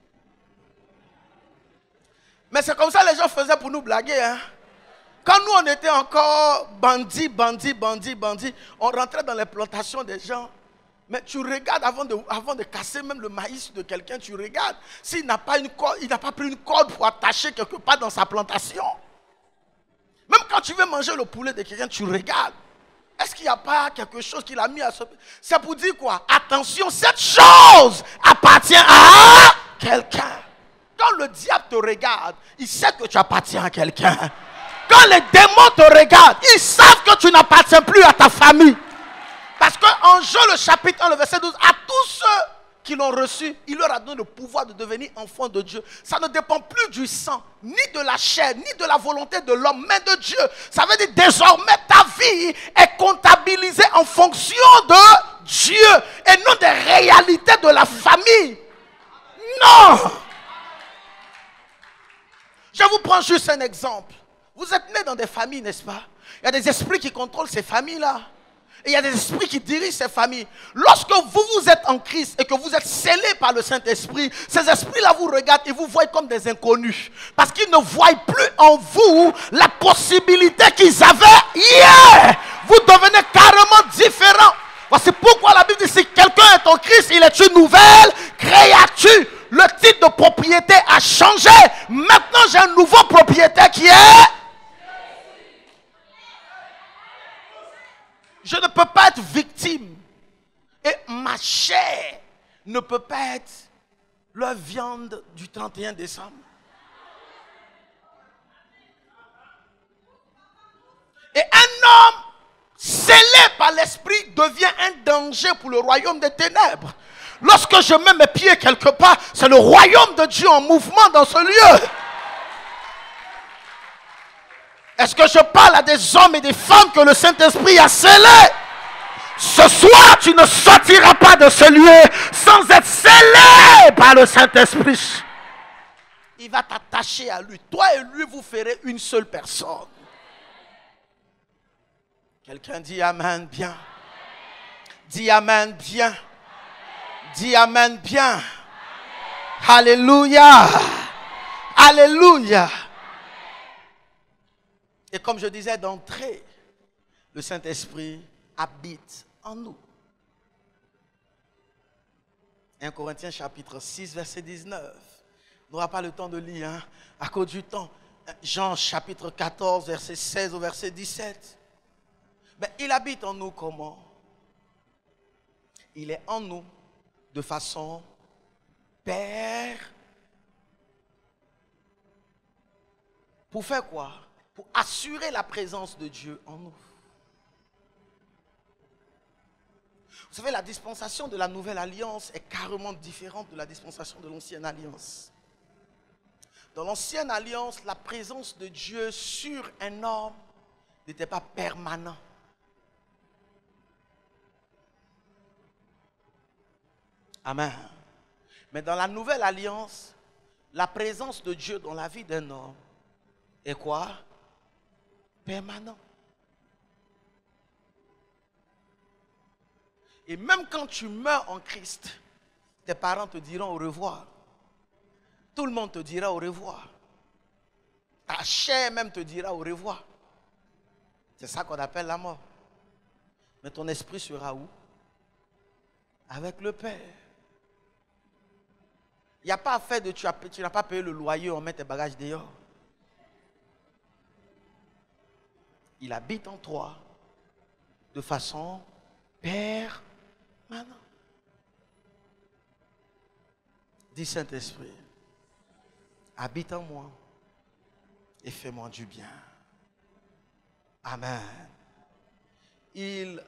mais c'est comme ça que les gens faisaient pour nous blaguer. Hein? Quand nous, on était encore bandits, on rentrait dans les plantations des gens. Mais tu regardes avant de casser même le maïs de quelqu'un, tu regardes s'il n'a pas une corde, il n'a pas pris une corde pour attacher quelque part dans sa plantation. Même quand tu veux manger le poulet de quelqu'un, tu regardes. Est-ce qu'il n'y a pas quelque chose qu'il a mis à ce... C'est pour dire quoi? Attention, cette chose appartient à quelqu'un. Quand le diable te regarde, il sait que tu appartiens à quelqu'un. Quand les démons te regardent, ils savent que tu n'appartiens plus à ta famille. Parce qu'en Jean le chapitre 1, le verset 12, à tous ceux qui l'ont reçu, il leur a donné le pouvoir de devenir enfants de Dieu. Ça ne dépend plus du sang, ni de la chair, ni de la volonté de l'homme, mais de Dieu. Ça veut dire désormais ta vie est comptabilisée en fonction de Dieu et non des réalités de la famille. Non! Je vous prends juste un exemple. Vous êtes nés dans des familles, n'est-ce pas? Il y a des esprits qui contrôlent ces familles-là. Et il y a des esprits qui dirigent ces familles. Lorsque vous êtes en Christ et que vous êtes scellés par le Saint-Esprit, ces esprits-là vous regardent et vous voient comme des inconnus. Parce qu'ils ne voient plus en vous la possibilité qu'ils avaient hier. Vous devenez carrément différents. Voici pourquoi la Bible dit, si quelqu'un est en Christ, il est une nouvelle créature. Le titre de propriété a changé. Maintenant, j'ai un nouveau propriétaire qui est... Je ne peux pas être victime. Et ma chair ne peut pas être la viande du 31 décembre. Et un homme scellé par l'esprit devient un danger pour le royaume des ténèbres. Lorsque je mets mes pieds quelque part, c'est le royaume de Dieu en mouvement dans ce lieu. Est-ce que je parle à des hommes et des femmes que le Saint-Esprit a scellés? Ce soir, tu ne sortiras pas de ce lieu sans être scellé par le Saint-Esprit. Il va t'attacher à lui. Toi et lui, vous ferez une seule personne. Quelqu'un dit Amen bien. Dis Amen bien. Dis Amen bien. Alléluia. Alléluia. Et comme je disais d'entrée, le Saint-Esprit habite en nous. 1 Corinthiens chapitre 6, verset 19. On n'aura pas le temps de lire, hein, à cause du temps. Jean chapitre 14, verset 16 au verset 17. Mais il habite en nous comment? Il est en nous de façon Père. Pour faire quoi? Pour assurer la présence de Dieu en nous. Vous savez, la dispensation de la nouvelle alliance est carrément différente de la dispensation de l'ancienne alliance. Dans l'ancienne alliance, la présence de Dieu sur un homme n'était pas permanente. Amen. Mais dans la nouvelle alliance, la présence de Dieu dans la vie d'un homme est quoi? Permanent. Et même quand tu meurs en Christ, tes parents te diront au revoir. Tout le monde te dira au revoir. Ta chair même te dira au revoir. C'est ça qu'on appelle la mort. Mais ton esprit sera où? Avec le Père. Il n'y a pas à faire de tu n'as pas payé le loyer, on met tes bagages dehors. Il habite en toi de façon permanente. Dis Saint-Esprit, habite en moi et fais-moi du bien. Amen. Il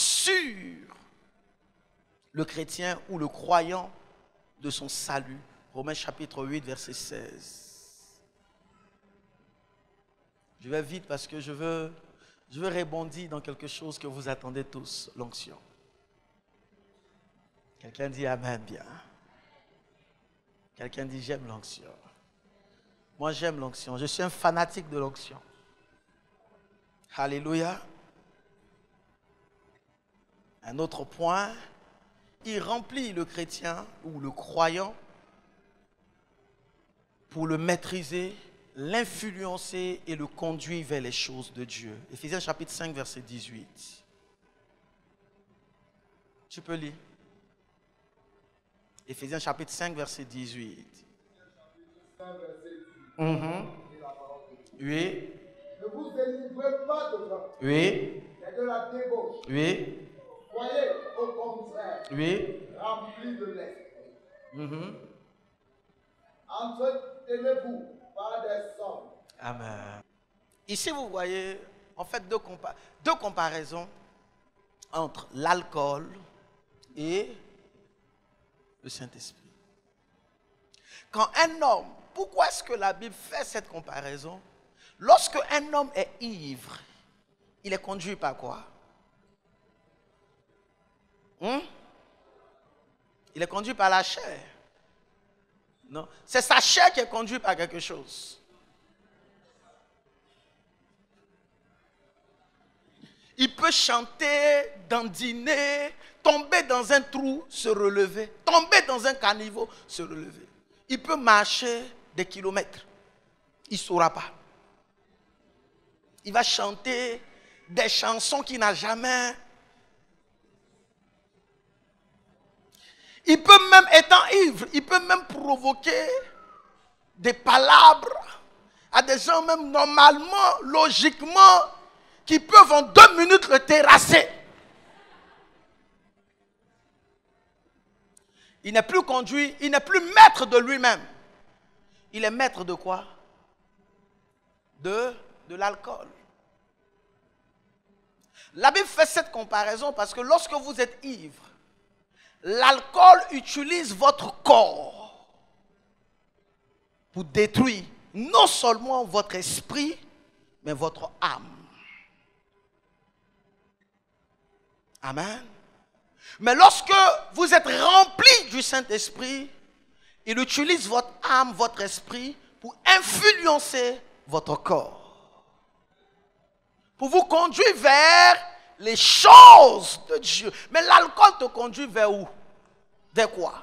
assure le chrétien ou le croyant de son salut Romains chapitre 8, verset 16. Je vais vite parce que je veux rebondir dans quelque chose que vous attendez tous, l'onction. Quelqu'un dit Amen bien. Quelqu'un dit j'aime l'onction. Moi j'aime l'onction. Je suis un fanatique de l'onction. Alléluia. Un autre point, il remplit le chrétien ou le croyant pour le maîtriser, l'influencer et le conduire vers les choses de Dieu. Éphésiens chapitre 5, verset 18. Tu peux lire. Éphésiens chapitre 5, verset 18. Oui. Ne vous délivrez pas de l'homme, Oui. mais de la débauche. Oui. Soyez au contraire Oui. remplis de l'esprit. Entretenez-vous par des sommes. Amen. Ici, vous voyez, en fait, deux comparaisons entre l'alcool et le Saint-Esprit. Quand un homme, pourquoi est-ce que la Bible fait cette comparaison? Lorsque un homme est ivre, il est conduit par quoi? Il est conduit par la chair. Non, c'est sa chair qui est conduite par quelque chose. Il peut chanter, dandiner, tomber dans un trou, se relever, tomber dans un caniveau, se relever. Il peut marcher des kilomètres. Il ne saura pas. Il va chanter des chansons qu'il n'a jamais. Il peut même, étant ivre, il peut même provoquer des palabres à des gens même normalement, logiquement, qui peuvent en 2 minutes le terrasser. Il n'est plus conduit, il n'est plus maître de lui-même. Il est maître de quoi? De l'alcool. La Bible fait cette comparaison parce que lorsque vous êtes ivre, l'alcool utilise votre corps pour détruire non seulement votre esprit, mais votre âme. Amen. Mais lorsque vous êtes rempli du Saint-Esprit, il utilise votre âme, votre esprit, pour influencer votre corps. Pour vous conduire vers les choses de Dieu. Mais l'alcool te conduit vers où? Vers quoi?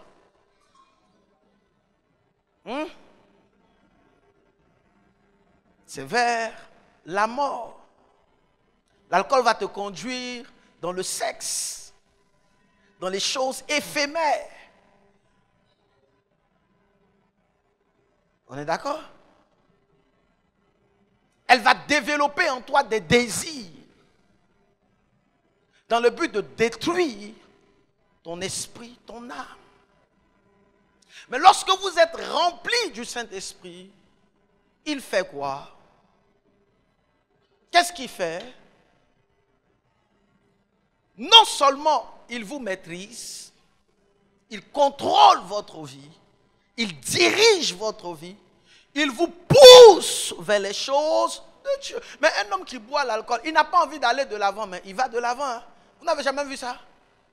C'est vers la mort. L'alcool va te conduire dans le sexe, dans les choses éphémères. On est d'accord? Elle va développer en toi des désirs dans le but de détruire ton esprit, ton âme. Mais lorsque vous êtes rempli du Saint-Esprit, il fait quoi? Qu'est-ce qu'il fait? Non seulement il vous maîtrise, il contrôle votre vie, il dirige votre vie, il vous pousse vers les choses de Dieu. Mais un homme qui boit l'alcool, il n'a pas envie d'aller de l'avant, mais il va de l'avant. Hein? Vous n'avez jamais vu ça?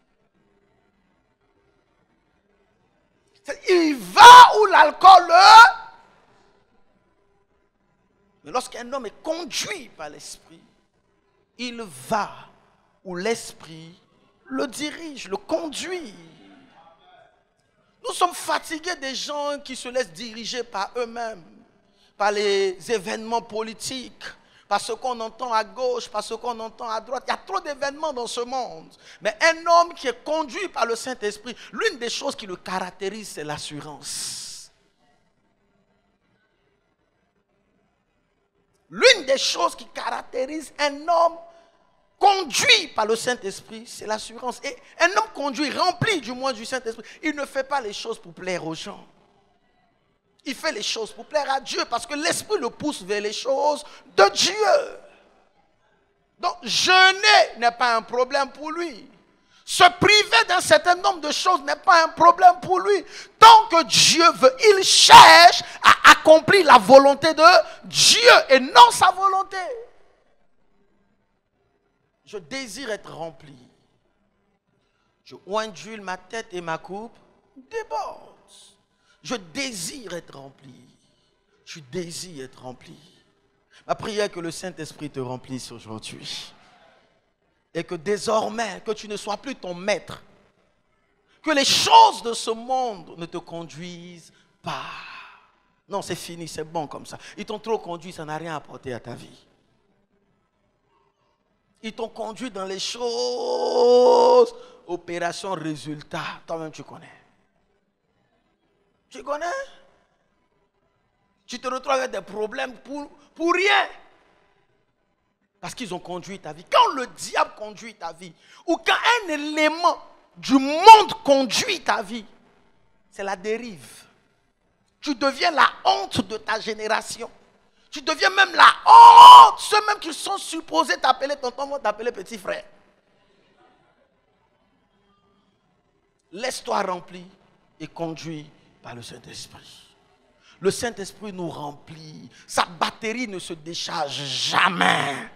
Il va où l'alcool Mais lorsqu'un homme est conduit par l'esprit, il va où l'esprit le dirige, le conduit. Nous sommes fatigués des gens qui se laissent diriger par eux-mêmes, par les événements politiques, par ce qu'on entend à gauche, par ce qu'on entend à droite. Il y a trop d'événements dans ce monde. Mais un homme qui est conduit par le Saint-Esprit, l'une des choses qui le caractérise, c'est l'assurance. L'une des choses qui caractérise un homme conduit par le Saint-Esprit, c'est l'assurance. Et un homme conduit, rempli du moins du Saint-Esprit, il ne fait pas les choses pour plaire aux gens. Il fait les choses pour plaire à Dieu parce que l'Esprit le pousse vers les choses de Dieu. Donc, jeûner n'est pas un problème pour lui. Se priver d'un certain nombre de choses n'est pas un problème pour lui. Tant que Dieu veut, il cherche à accomplir la volonté de Dieu et non sa volonté. Je désire être rempli. Je oins d'huile ma tête et ma coupe déborde. Je désire être rempli. Je désire être rempli. Ma prière est que le Saint-Esprit te remplisse aujourd'hui. Et que désormais, que tu ne sois plus ton maître. Que les choses de ce monde ne te conduisent pas. Non, c'est fini, c'est bon comme ça. Ils t'ont trop conduit, ça n'a rien apporté à ta vie. Ils t'ont conduit dans les choses, opération, résultat. Toi-même, tu connais. Tu connais? Tu te retrouves avec des problèmes pour rien. Parce qu'ils ont conduit ta vie. Quand le diable conduit ta vie, ou quand un élément du monde conduit ta vie, c'est la dérive. Tu deviens la honte de ta génération. Tu deviens même la honte. Ceux même qui sont supposés t'appeler tonton vont t'appeler petit frère. Laisse-toi remplir et conduire par le Saint-Esprit. Le Saint-Esprit nous remplit. Sa batterie ne se décharge jamais.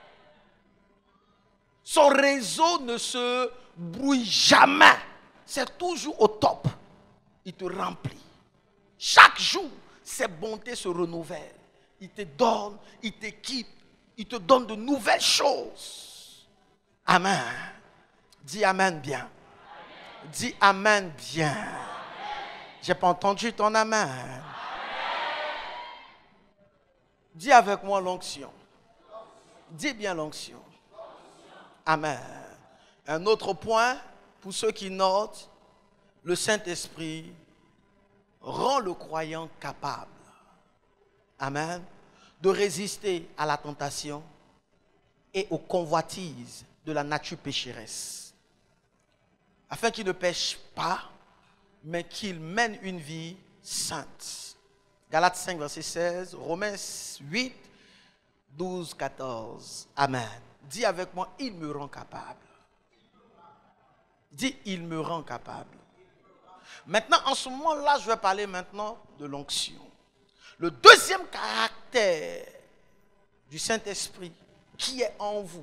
Son réseau ne se brouille jamais. C'est toujours au top. Il te remplit. Chaque jour, ses bontés se renouvellent. Il te donne, il t'équipe, il te donne de nouvelles choses. Amen. Dis Amen bien. Dis Amen bien. J'ai pas entendu ton Amen. Dis avec moi l'onction. Dis bien l'onction. Amen. Un autre point, pour ceux qui notent, le Saint-Esprit rend le croyant capable, amen, de résister à la tentation et aux convoitises de la nature pécheresse, afin qu'il ne pêche pas, mais qu'il mène une vie sainte. Galates 5, verset 16, Romains 8, 12, 14. Amen. Dis avec moi, il me rend capable. Dis, il me rend capable. Maintenant, en ce moment-là, je vais parler maintenant de l'onction. Le deuxième caractère du Saint-Esprit qui est en vous.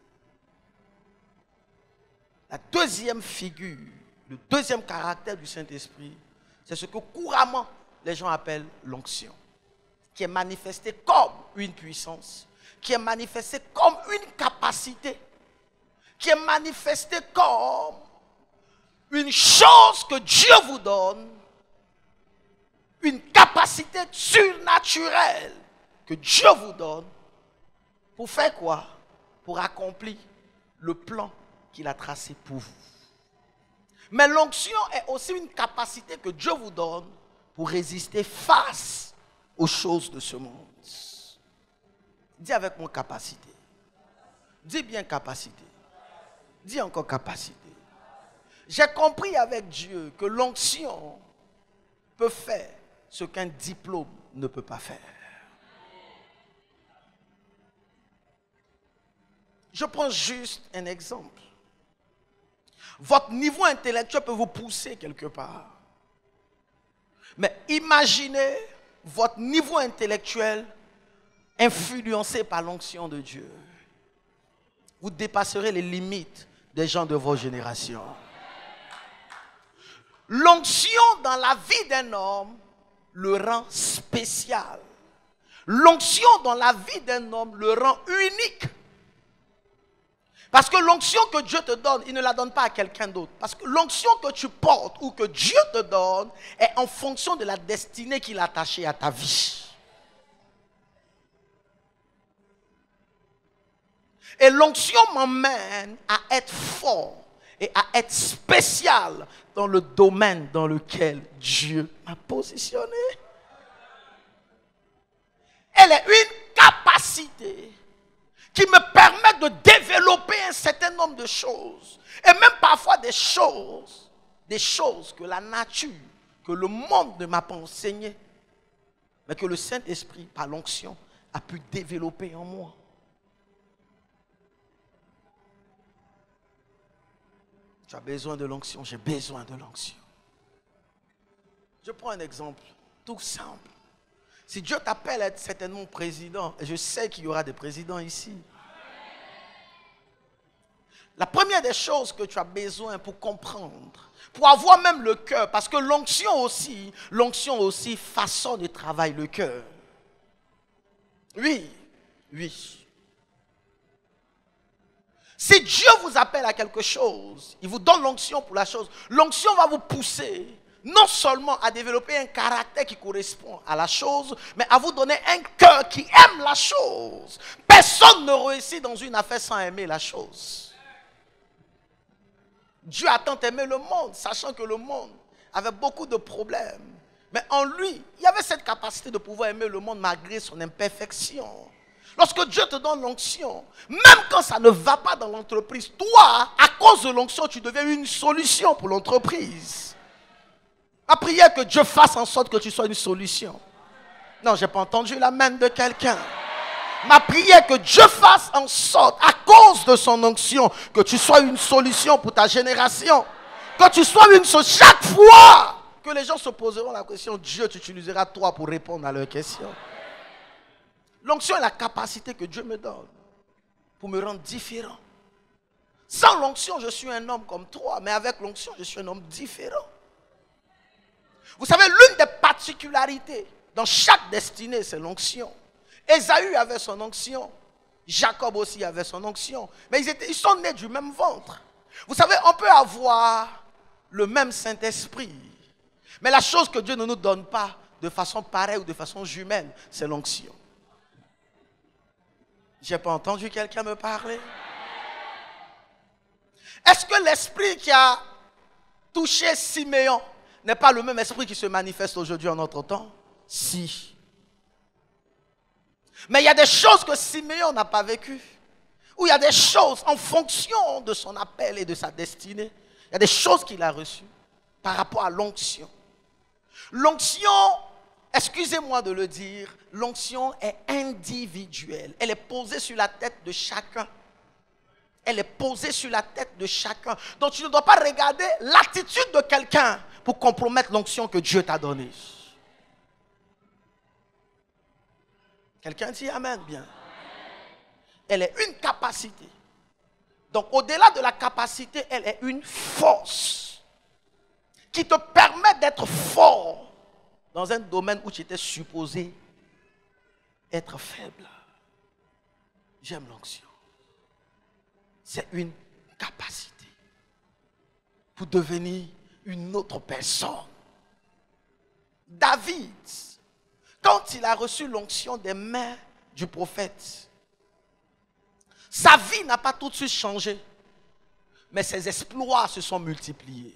La deuxième figure, le deuxième caractère du Saint-Esprit, c'est ce que couramment les gens appellent l'onction, qui est manifestée comme une puissance, qui est manifestée comme une capacité, qui est manifestée comme une chose que Dieu vous donne, une capacité surnaturelle que Dieu vous donne, pour faire quoi? Pour accomplir le plan qu'il a tracé pour vous. Mais l'onction est aussi une capacité que Dieu vous donne pour résister face aux choses de ce monde. Dis avec moi capacité. Dis bien capacité. Dis encore capacité. J'ai compris avec Dieu que l'onction peut faire ce qu'un diplôme ne peut pas faire. Je prends juste un exemple. Votre niveau intellectuel peut vous pousser quelque part. Mais imaginez votre niveau intellectuel influencé par l'onction de Dieu. Vous dépasserez les limites des gens de vos générations. L'onction dans la vie d'un homme le rend spécial. L'onction dans la vie d'un homme le rend unique. Parce que l'onction que Dieu te donne, il ne la donne pas à quelqu'un d'autre. Parce que l'onction que tu portes ou que Dieu te donne est en fonction de la destinée qu'il a attachée à ta vie. Et l'onction m'emmène à être fort et à être spécial dans le domaine dans lequel Dieu m'a positionné. Elle est une capacité qui me permet de développer un certain nombre de choses. Et même parfois des choses que la nature, que le monde ne m'a pas enseigné, mais que le Saint-Esprit, par l'onction, a pu développer en moi. Tu as besoin de l'onction, j'ai besoin de l'onction. Je prends un exemple tout simple. Si Dieu t'appelle à être certainement président, et je sais qu'il y aura des présidents ici, la première des choses que tu as besoin pour comprendre, pour avoir même le cœur, parce que l'onction aussi façonne et travaille le cœur. Oui. Si Dieu vous appelle à quelque chose, il vous donne l'onction pour la chose. L'onction va vous pousser non seulement à développer un caractère qui correspond à la chose, mais à vous donner un cœur qui aime la chose. Personne ne réussit dans une affaire sans aimer la chose. Dieu a tant aimé le monde, sachant que le monde avait beaucoup de problèmes. Mais en lui, il y avait cette capacité de pouvoir aimer le monde malgré son imperfection. Lorsque Dieu te donne l'onction, même quand ça ne va pas dans l'entreprise, toi, à cause de l'onction, tu deviens une solution pour l'entreprise. Ma prière que Dieu fasse en sorte que tu sois une solution. Non, je n'ai pas entendu la main de quelqu'un. Ma prière que Dieu fasse en sorte, à cause de son onction, que tu sois une solution pour ta génération. Que tu sois une solution. Chaque fois que les gens se poseront la question, Dieu t'utilisera toi pour répondre à leurs questions. L'onction est la capacité que Dieu me donne pour me rendre différent. Sans l'onction, je suis un homme comme toi, mais avec l'onction, je suis un homme différent. Vous savez, l'une des particularités dans chaque destinée, c'est l'onction. Ésaü avait son onction, Jacob aussi avait son onction, mais ils sont nés du même ventre. Vous savez, on peut avoir le même Saint-Esprit, mais la chose que Dieu ne nous donne pas de façon pareille ou de façon jumelle, c'est l'onction. Je n'ai pas entendu quelqu'un me parler. Est-ce que l'esprit qui a touché Siméon n'est pas le même esprit qui se manifeste aujourd'hui en notre temps? Si. Mais il y a des choses que Siméon n'a pas vécues. Ou il y a des choses en fonction de son appel et de sa destinée. Il y a des choses qu'il a reçues par rapport à l'onction. L'onction, excusez-moi de le dire, l'onction est individuelle. Elle est posée sur la tête de chacun. Elle est posée sur la tête de chacun. Donc tu ne dois pas regarder l'attitude de quelqu'un pour compromettre l'onction que Dieu t'a donnée. Quelqu'un dit amen bien. Elle est une capacité. Donc au-delà de la capacité, elle est une force qui te permet d'être fort dans un domaine où tu étais supposé être faible. J'aime l'onction. C'est une capacité pour devenir une autre personne. David, quand il a reçu l'onction des mains du prophète, sa vie n'a pas tout de suite changé, mais ses exploits se sont multipliés.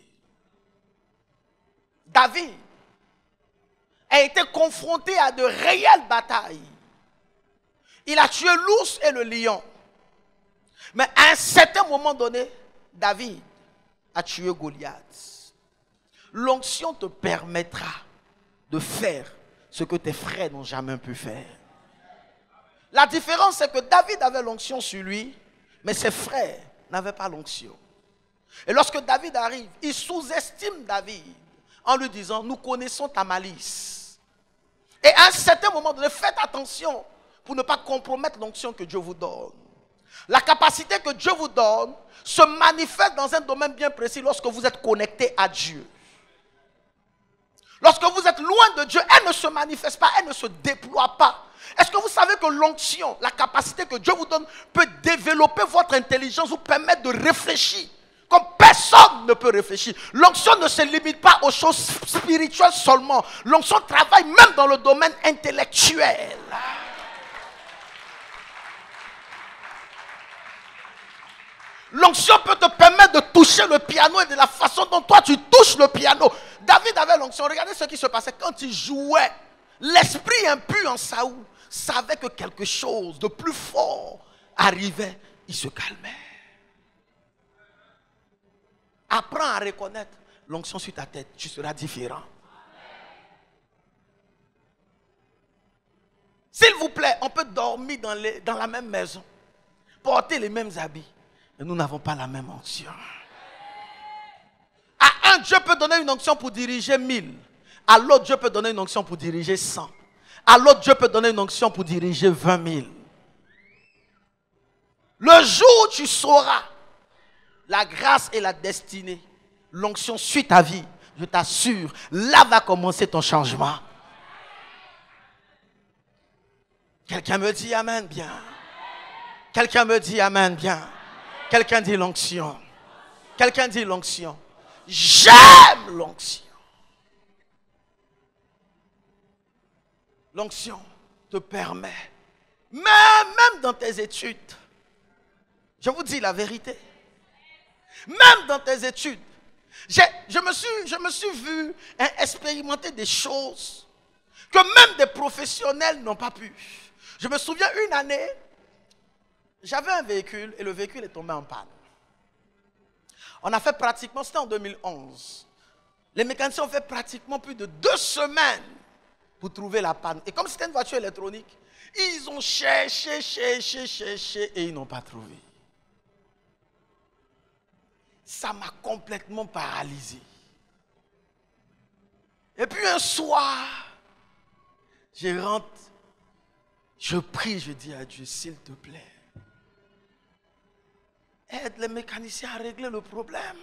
David a été confronté à de réelles batailles. Il a tué l'ours et le lion. Mais à un certain moment donné, David a tué Goliath. L'onction te permettra de faire ce que tes frères n'ont jamais pu faire. La différence, c'est que David avait l'onction sur lui, mais ses frères n'avaient pas l'onction. Et lorsque David arrive, il sous-estime David en lui disant, nous connaissons ta malice. Et à un certain moment donné, faites attention pour ne pas compromettre l'onction que Dieu vous donne. La capacité que Dieu vous donne se manifeste dans un domaine bien précis lorsque vous êtes connecté à Dieu. Lorsque vous êtes loin de Dieu, elle ne se manifeste pas, elle ne se déploie pas. Est-ce que vous savez que l'onction, la capacité que Dieu vous donne, peut développer votre intelligence, vous permettre de réfléchir comme personne ne peut réfléchir. L'onction ne se limite pas aux choses spirituelles seulement. L'onction travaille même dans le domaine intellectuel. L'onction peut te permettre de toucher le piano et de la façon dont toi tu touches le piano. David avait l'onction. Regardez ce qui se passait quand il jouait. L'esprit impur en Saül savait que quelque chose de plus fort arrivait. Il se calmait. Apprends à reconnaître l'onction sur ta tête. Tu seras différent. S'il vous plaît, on peut dormir dans la même maison, porter les mêmes habits. Mais nous n'avons pas la même onction. un, Dieu peut donner une onction pour diriger 1000. À l'autre, Dieu peut donner une onction pour diriger 100. À l'autre, Dieu peut donner une onction pour diriger 20 000. Le jour où tu sauras la grâce et la destinée, l'onction suit ta vie, je t'assure, là va commencer ton changement. Quelqu'un me dit amen bien. Quelqu'un me dit amen bien. Quelqu'un dit l'onction. Quelqu'un dit l'onction. J'aime l'onction. L'onction te permet, même dans tes études, je vous dis la vérité, même dans tes études, je me suis vu expérimenter des choses que même des professionnels n'ont pas pu. Je me souviens une année, j'avais un véhicule et le véhicule est tombé en panne. On a fait pratiquement, c'était en 2011, les mécaniciens ont fait pratiquement plus de 2 semaines pour trouver la panne. Et comme c'était une voiture électronique, ils ont cherché et ils n'ont pas trouvé. Ça m'a complètement paralysé. Et puis un soir, je rentre, je prie, je dis à Dieu, s'il te plaît, aide les mécaniciens à régler le problème.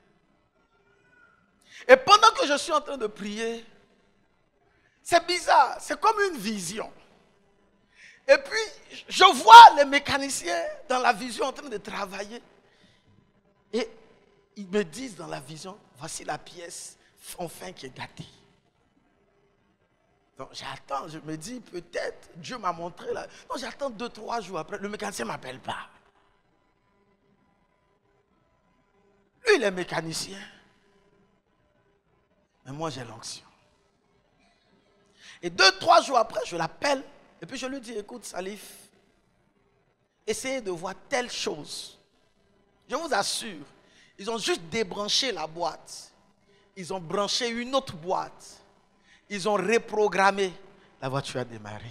Et pendant que je suis en train de prier, c'est bizarre, c'est comme une vision. Et puis, je vois les mécaniciens dans la vision en train de travailler. Et ils me disent dans la vision, voici la pièce enfin qui est gâtée. Donc j'attends, je me dis peut-être, Dieu m'a montré là. Donc j'attends 2-3 jours après, le mécanicien ne m'appelle pas. Lui, il est mécanicien. Mais moi, j'ai l'onction. Et 2-3 jours après, je l'appelle. Et puis je lui dis, écoute Salif, essayez de voir telle chose. Je vous assure, ils ont juste débranché la boîte. Ils ont branché une autre boîte. Ils ont reprogrammé. La voiture a démarré.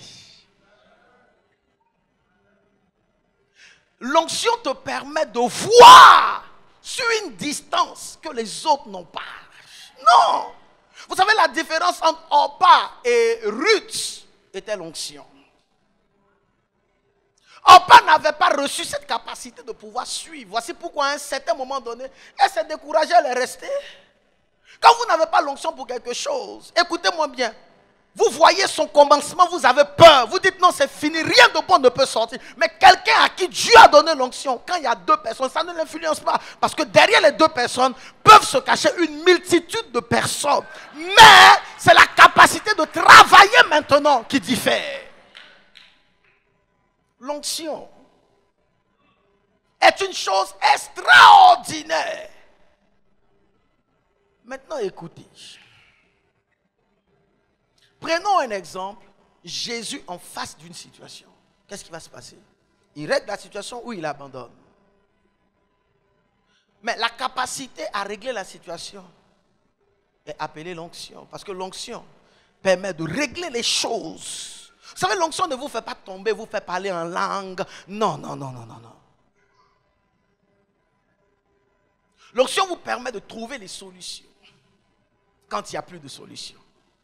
L'onction te permet de voir sur une distance que les autres n'ont pas. Non! Vous savez la différence entre Orpa et Ruth était l'onction. Orpa n'avait pas reçu cette capacité de pouvoir suivre. Voici pourquoi à un certain moment donné, elle s'est découragée, elle est restée. Quand vous n'avez pas l'onction pour quelque chose, écoutez-moi bien. Vous voyez son commencement, vous avez peur. Vous dites non, c'est fini, rien de bon ne peut sortir. Mais quelqu'un à qui Dieu a donné l'onction, quand il y a 2 personnes, ça ne l'influence pas. Parce que derrière les 2 personnes peuvent se cacher une multitude de personnes. Mais c'est la capacité de travailler maintenant qui diffère. L'onction est une chose extraordinaire. Maintenant, écoutez. Prenons un exemple. Jésus en face d'une situation. Qu'est-ce qui va se passer? Il règle la situation ou il abandonne? Mais la capacité à régler la situation est appelée l'onction. Parce que l'onction permet de régler les choses. Vous savez, l'onction ne vous fait pas tomber, vous fait parler en langue. Non, non, non, non, non, non. L'onction vous permet de trouver les solutions quand il n'y a plus de solution.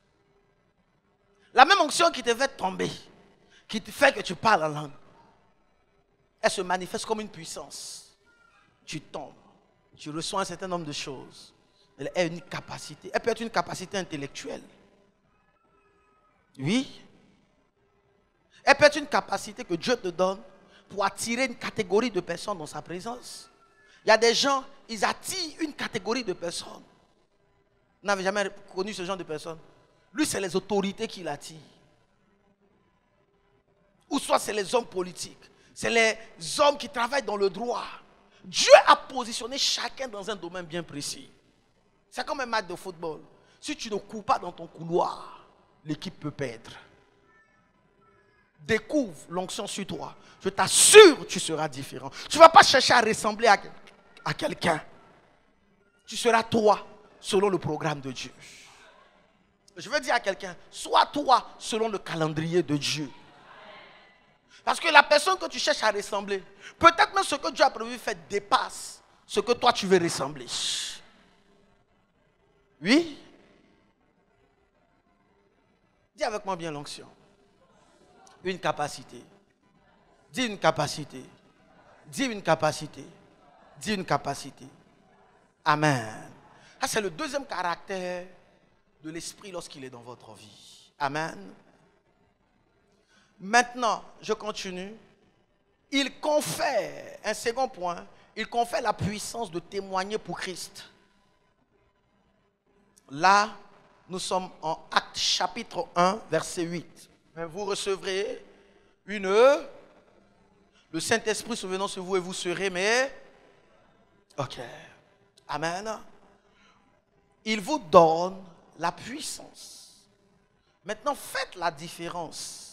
La même onction qui te fait tomber, qui te fait que tu parles en langue, elle se manifeste comme une puissance. Tu tombes, tu reçois un certain nombre de choses. Elle a une capacité. Elle peut être une capacité intellectuelle. Oui. Elle peut être une capacité que Dieu te donne pour attirer une catégorie de personnes dans sa présence. Il y a des gens, ils attirent une catégorie de personnes. Vous n'avez jamais connu ce genre de personnes? Lui, c'est les autorités qui l'attirent. Ou soit c'est les hommes politiques. C'est les hommes qui travaillent dans le droit. Dieu a positionné chacun dans un domaine bien précis. C'est comme un match de football. Si tu ne cours pas dans ton couloir, l'équipe peut perdre. Découvre l'onction sur toi. Je t'assure, tu seras différent. Tu ne vas pas chercher à ressembler à quelqu'un. Tu seras toi selon le programme de Dieu. Je veux dire à quelqu'un, sois toi selon le calendrier de Dieu. Parce que la personne que tu cherches à ressembler, peut-être même ce que Dieu a prévu faire dépasse ce que toi tu veux ressembler. Oui? Dis avec moi bien l'onction. Une capacité. Dis une capacité. Dis une capacité. Dis une capacité. Amen. Ça, c'est le deuxième caractère de l'esprit lorsqu'il est dans votre vie. Amen. Maintenant, je continue. Il confère, un second point, il confère la puissance de témoigner pour Christ. Là, nous sommes en Actes chapitre 1, verset 8. Vous recevrez le Saint-Esprit souvenant sur vous et vous serez, mais... Ok. Amen. Il vous donne la puissance. Maintenant, faites la différence.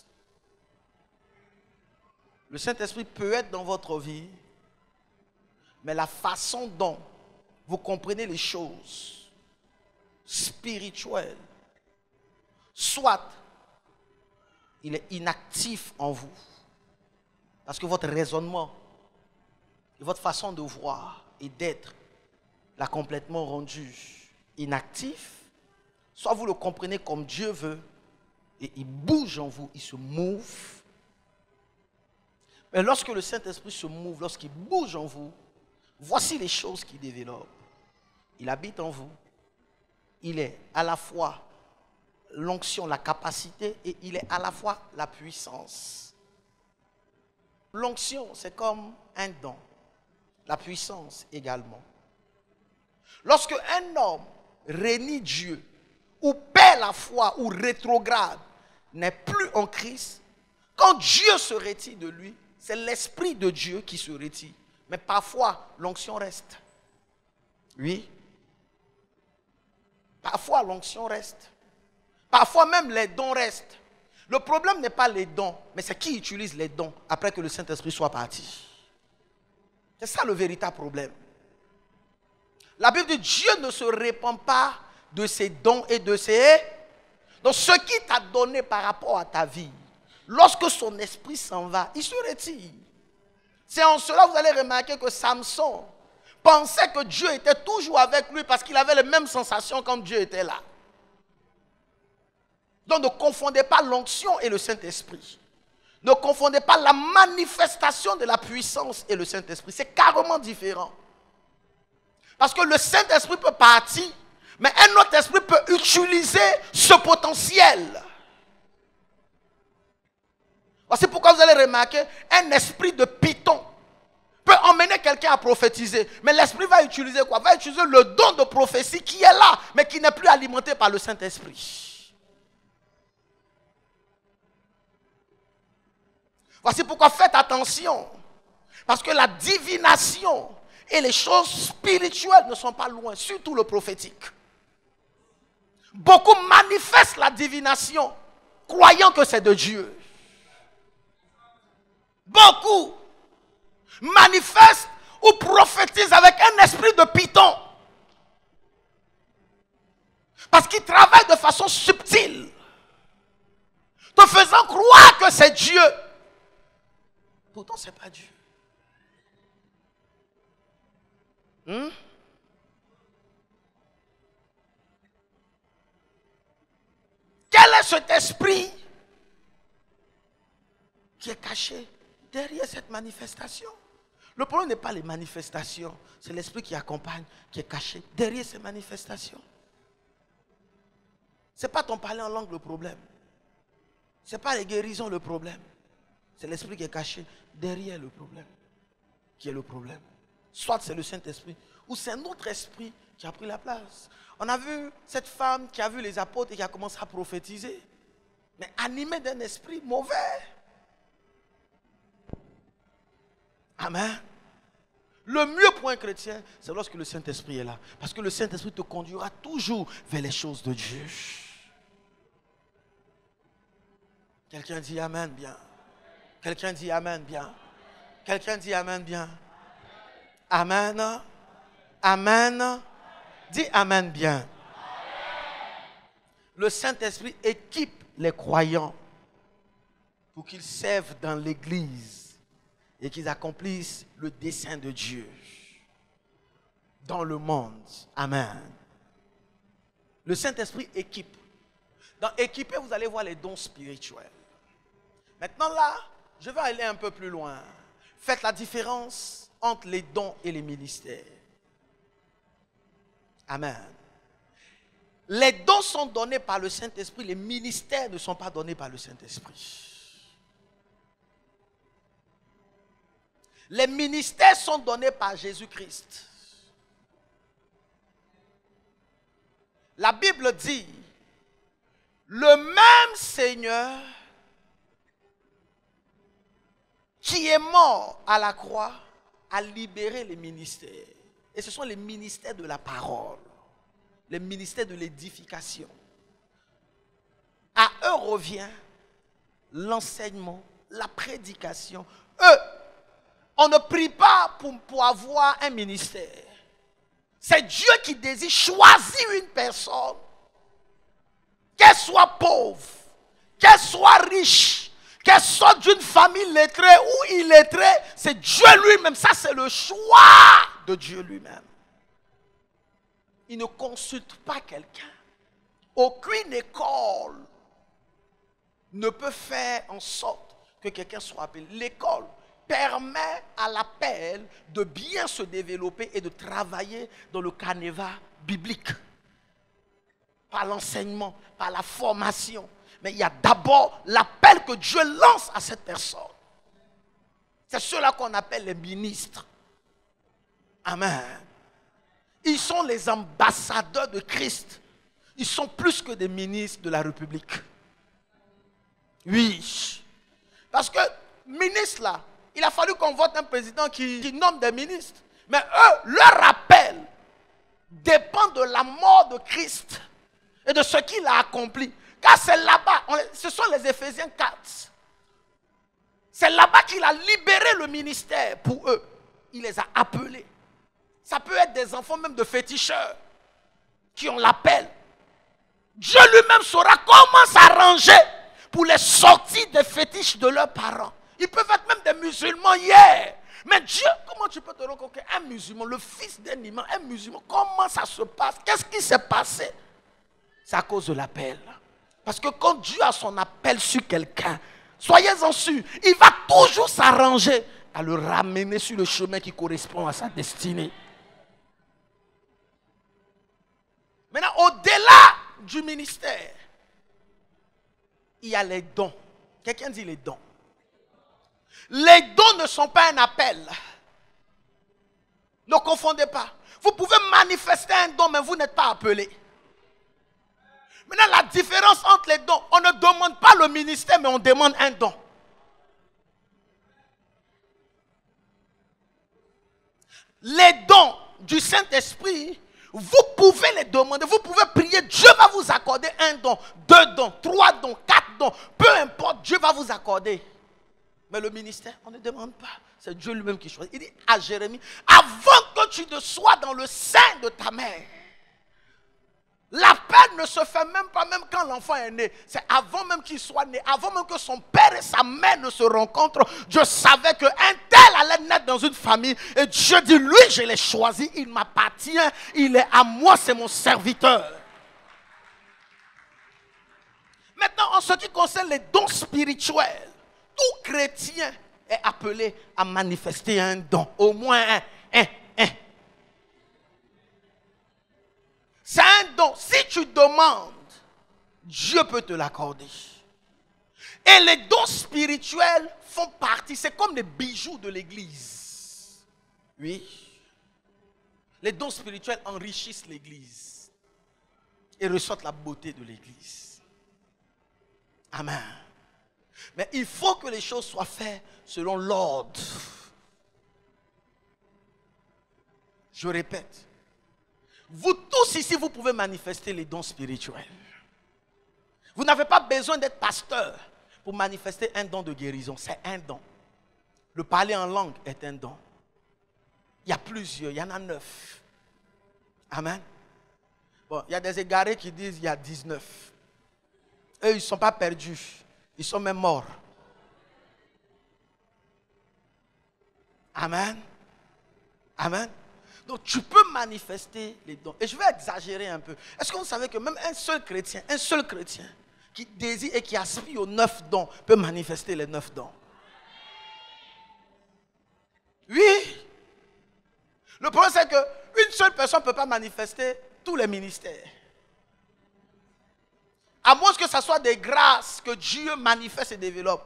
Le Saint-Esprit peut être dans votre vie, mais la façon dont vous comprenez les choses spirituelles, soit il est inactif en vous, parce que votre raisonnement et votre façon de voir et d'être l'a complètement rendu inactif, soit vous le comprenez comme Dieu veut et il bouge en vous, il se move. Mais lorsque le Saint-Esprit se move, lorsqu'il bouge en vous, voici les choses qu'il développe. Il habite en vous. Il est à la fois l'onction, la capacité, et il est à la fois la puissance. L'onction, c'est comme un don. La puissance également. Lorsque un homme renie Dieu, ou perd la foi, ou rétrograde, n'est plus en Christ, quand Dieu se retire de lui, c'est l'Esprit de Dieu qui se retire. Mais parfois, l'onction reste. Oui. Parfois, l'onction reste. Parfois, même les dons restent. Le problème n'est pas les dons, mais c'est qui utilise les dons après que le Saint-Esprit soit parti. C'est ça le véritable problème. La Bible dit Dieu ne se répand pas de ses dons et de ses... Donc, ce qui t'a donné par rapport à ta vie, lorsque son esprit s'en va, il se retire. C'est en cela que vous allez remarquer que Samson pensait que Dieu était toujours avec lui parce qu'il avait les mêmes sensations quand Dieu était là. Donc ne confondez pas l'onction et le Saint-Esprit. Ne confondez pas la manifestation de la puissance et le Saint-Esprit. C'est carrément différent. Parce que le Saint-Esprit peut partir, mais un autre esprit peut utiliser ce potentiel. Voici pourquoi vous allez remarquer, un esprit de python peut emmener quelqu'un à prophétiser. Mais l'esprit va utiliser quoi? Va utiliser le don de prophétie qui est là, mais qui n'est plus alimenté par le Saint-Esprit. Voici pourquoi faites attention. Parce que la divination et les choses spirituelles ne sont pas loin, surtout le prophétique. Beaucoup manifestent la divination, croyant que c'est de Dieu. Beaucoup manifestent ou prophétisent avec un esprit de python. Parce qu'ils travaillent de façon subtile, te faisant croire que c'est Dieu. Pourtant, ce n'est pas Dieu. Quel est cet esprit qui est caché derrière cette manifestation? Le problème n'est pas les manifestations, c'est l'esprit qui accompagne, qui est caché derrière ces manifestations. Ce n'est pas ton parler en langue le problème. Ce n'est pas les guérisons le problème. C'est l'esprit qui est caché derrière le problème. Qui est le problème. Soit c'est le Saint-Esprit, ou c'est un autre esprit qui a pris la place. On a vu cette femme qui a vu les apôtres et qui a commencé à prophétiser. Mais animée d'un esprit mauvais. Amen. Le mieux pour un chrétien, c'est lorsque le Saint-Esprit est là. Parce que le Saint-Esprit te conduira toujours vers les choses de Dieu. Quelqu'un dit Amen bien. Quelqu'un dit Amen bien. Quelqu'un dit Amen bien. Amen. Amen. Dis Amen bien. Le Saint-Esprit équipe les croyants pour qu'ils servent dans l'église et qu'ils accomplissent le dessein de Dieu dans le monde. Amen. Le Saint-Esprit équipe. Dans équiper, vous allez voir les dons spirituels. Maintenant là, je vais aller un peu plus loin. Faites la différence entre les dons et les ministères. Amen. Les dons sont donnés par le Saint-Esprit, les ministères ne sont pas donnés par le Saint-Esprit. Les ministères sont donnés par Jésus-Christ. La Bible dit, le même Seigneur qui est mort à la croix a libéré les ministères. Et ce sont les ministères de la parole, les ministères de l'édification. À eux revient l'enseignement, la prédication. Eux, on ne prie pas pour avoir un ministère. C'est Dieu qui désire choisir une personne, qu'elle soit pauvre, qu'elle soit riche, qu'elle sorte d'une famille lettrée ou illettrée, c'est Dieu lui-même. Ça, c'est le choix de Dieu lui-même. Il ne consulte pas quelqu'un. Aucune école ne peut faire en sorte que quelqu'un soit appelé. L'école permet à l'appel de bien se développer et de travailler dans le canevas biblique. Par l'enseignement, par la formation. Mais il y a d'abord l'appel que Dieu lance à cette personne. C'est ceux-là qu'on appelle les ministres. Amen. Ils sont les ambassadeurs de Christ. Ils sont plus que des ministres de la République. Oui. Parce que, ministre là, il a fallu qu'on vote un président qui nomme des ministres. Mais eux, leur appel dépend de la mort de Christ et de ce qu'il a accompli. Car c'est là-bas, ce sont les Éphésiens 4. C'est là-bas qu'il a libéré le ministère pour eux. Il les a appelés. Ça peut être des enfants même de féticheurs qui ont l'appel. Dieu lui-même saura comment s'arranger pour les sortir des fétiches de leurs parents. Ils peuvent être même des musulmans hier. Mais Dieu, comment tu peux te rendre compte qu'un musulman, le fils d'un imam, un musulman, comment ça se passe? Qu'est-ce qui s'est passé? C'est à cause de l'appel. Parce que quand Dieu a son appel sur quelqu'un, soyez-en sûrs, il va toujours s'arranger à le ramener sur le chemin qui correspond à sa destinée. Maintenant, au-delà du ministère, il y a les dons. Quelqu'un dit les dons. Les dons ne sont pas un appel. Ne confondez pas. Vous pouvez manifester un don, mais vous n'êtes pas appelé. Maintenant, la différence entre les dons, on ne demande pas le ministère, mais on demande un don. Les dons du Saint-Esprit, vous pouvez les demander, vous pouvez prier, Dieu va vous accorder un don, 2 dons, 3 dons, 4 dons, peu importe, Dieu va vous accorder. Mais le ministère, on ne demande pas. C'est Dieu lui-même qui choisit. Il dit à Jérémie, avant que tu ne sois dans le sein de ta mère, l'appel ne se fait même pas, même quand l'enfant est né. C'est avant même qu'il soit né, avant même que son père et sa mère ne se rencontrent. Dieu savait qu'un tel allait naître dans une famille. Et Dieu dit, lui, je l'ai choisi, il m'appartient, il est à moi, c'est mon serviteur. Maintenant, en ce qui concerne les dons spirituels, tout chrétien est appelé à manifester un don, au moins un. C'est un don. Si tu demandes, Dieu peut te l'accorder. Et les dons spirituels font partie, c'est comme les bijoux de l'église. Oui. Les dons spirituels enrichissent l'église et ressortent la beauté de l'église. Amen. Mais il faut que les choses soient faites selon l'ordre. Je répète. Vous tous ici, vous pouvez manifester les dons spirituels. Vous n'avez pas besoin d'être pasteur pour manifester un don de guérison. C'est un don. Le parler en langue est un don. Il y a plusieurs, il y en a 9. Amen. Bon, il y a des égarés qui disent il y a 19. Eux, ils ne sont pas perdus. Ils sont même morts. Amen. Amen. Donc tu peux manifester les dons. Et je vais exagérer un peu. Est-ce que vous savez que même un seul chrétien qui désire et qui aspire aux 9 dons peut manifester les 9 dons? Oui. Le problème c'est qu'une seule personne ne peut pas manifester tous les ministères. À moins que ce soit des grâces que Dieu manifeste et développe.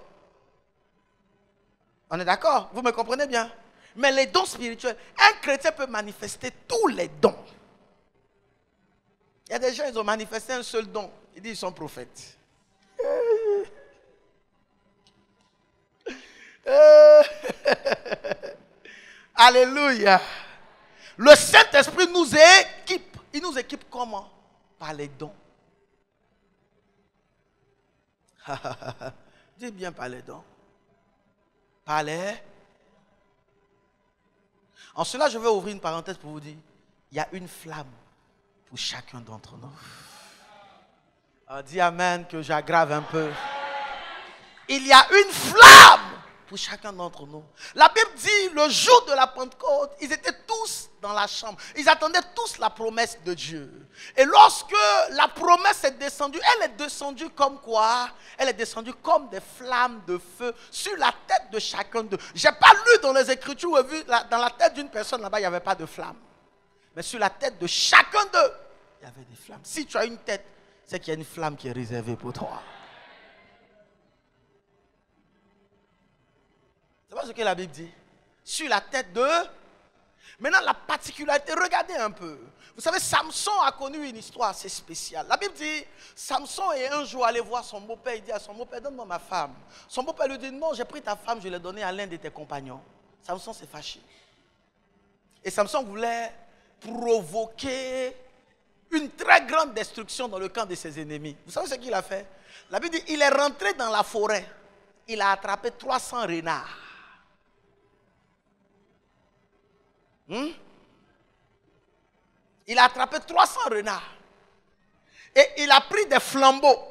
On est d'accord? Vous me comprenez bien? Mais les dons spirituels, un chrétien peut manifester tous les dons. Il y a des gens, ils ont manifesté un seul don. Ils disent qu'ils sont prophètes. Alléluia. Le Saint-Esprit nous équipe. Il nous équipe comment? Par les dons. Dis bien par les dons. Par les... En cela, je vais ouvrir une parenthèse pour vous dire, il y a une flamme pour chacun d'entre nous. Alors, dis amen que j'aggrave un peu. Il y a une flamme pour chacun d'entre nous. La Bible dit, le jour de la Pentecôte, ils étaient tous dans la chambre. Ils attendaient tous la promesse de Dieu. Et lorsque la promesse est descendue, elle est descendue comme quoi? Elle est descendue comme des flammes de feu sur la tête de chacun d'eux. Je n'ai pas lu dans les Écritures ou vu dans la tête d'une personne là-bas, il n'y avait pas de flamme. Mais sur la tête de chacun d'eux, il y avait des flammes. Si tu as une tête, c'est qu'il y a une flamme qui est réservée pour toi. C'est pas ce que la Bible dit. Sur la tête de... Maintenant, la particularité, regardez un peu. Vous savez, Samson a connu une histoire assez spéciale. La Bible dit, Samson est un jour allé voir son beau-père. Il dit à son beau-père, donne-moi ma femme. Son beau-père lui dit, non, j'ai pris ta femme, je l'ai donnée à l'un de tes compagnons. Samson s'est fâché. Et Samson voulait provoquer une très grande destruction dans le camp de ses ennemis. Vous savez ce qu'il a fait? La Bible dit, il est rentré dans la forêt. Il a attrapé 300 renards. Il a attrapé 300 renards. Et il a pris des flambeaux.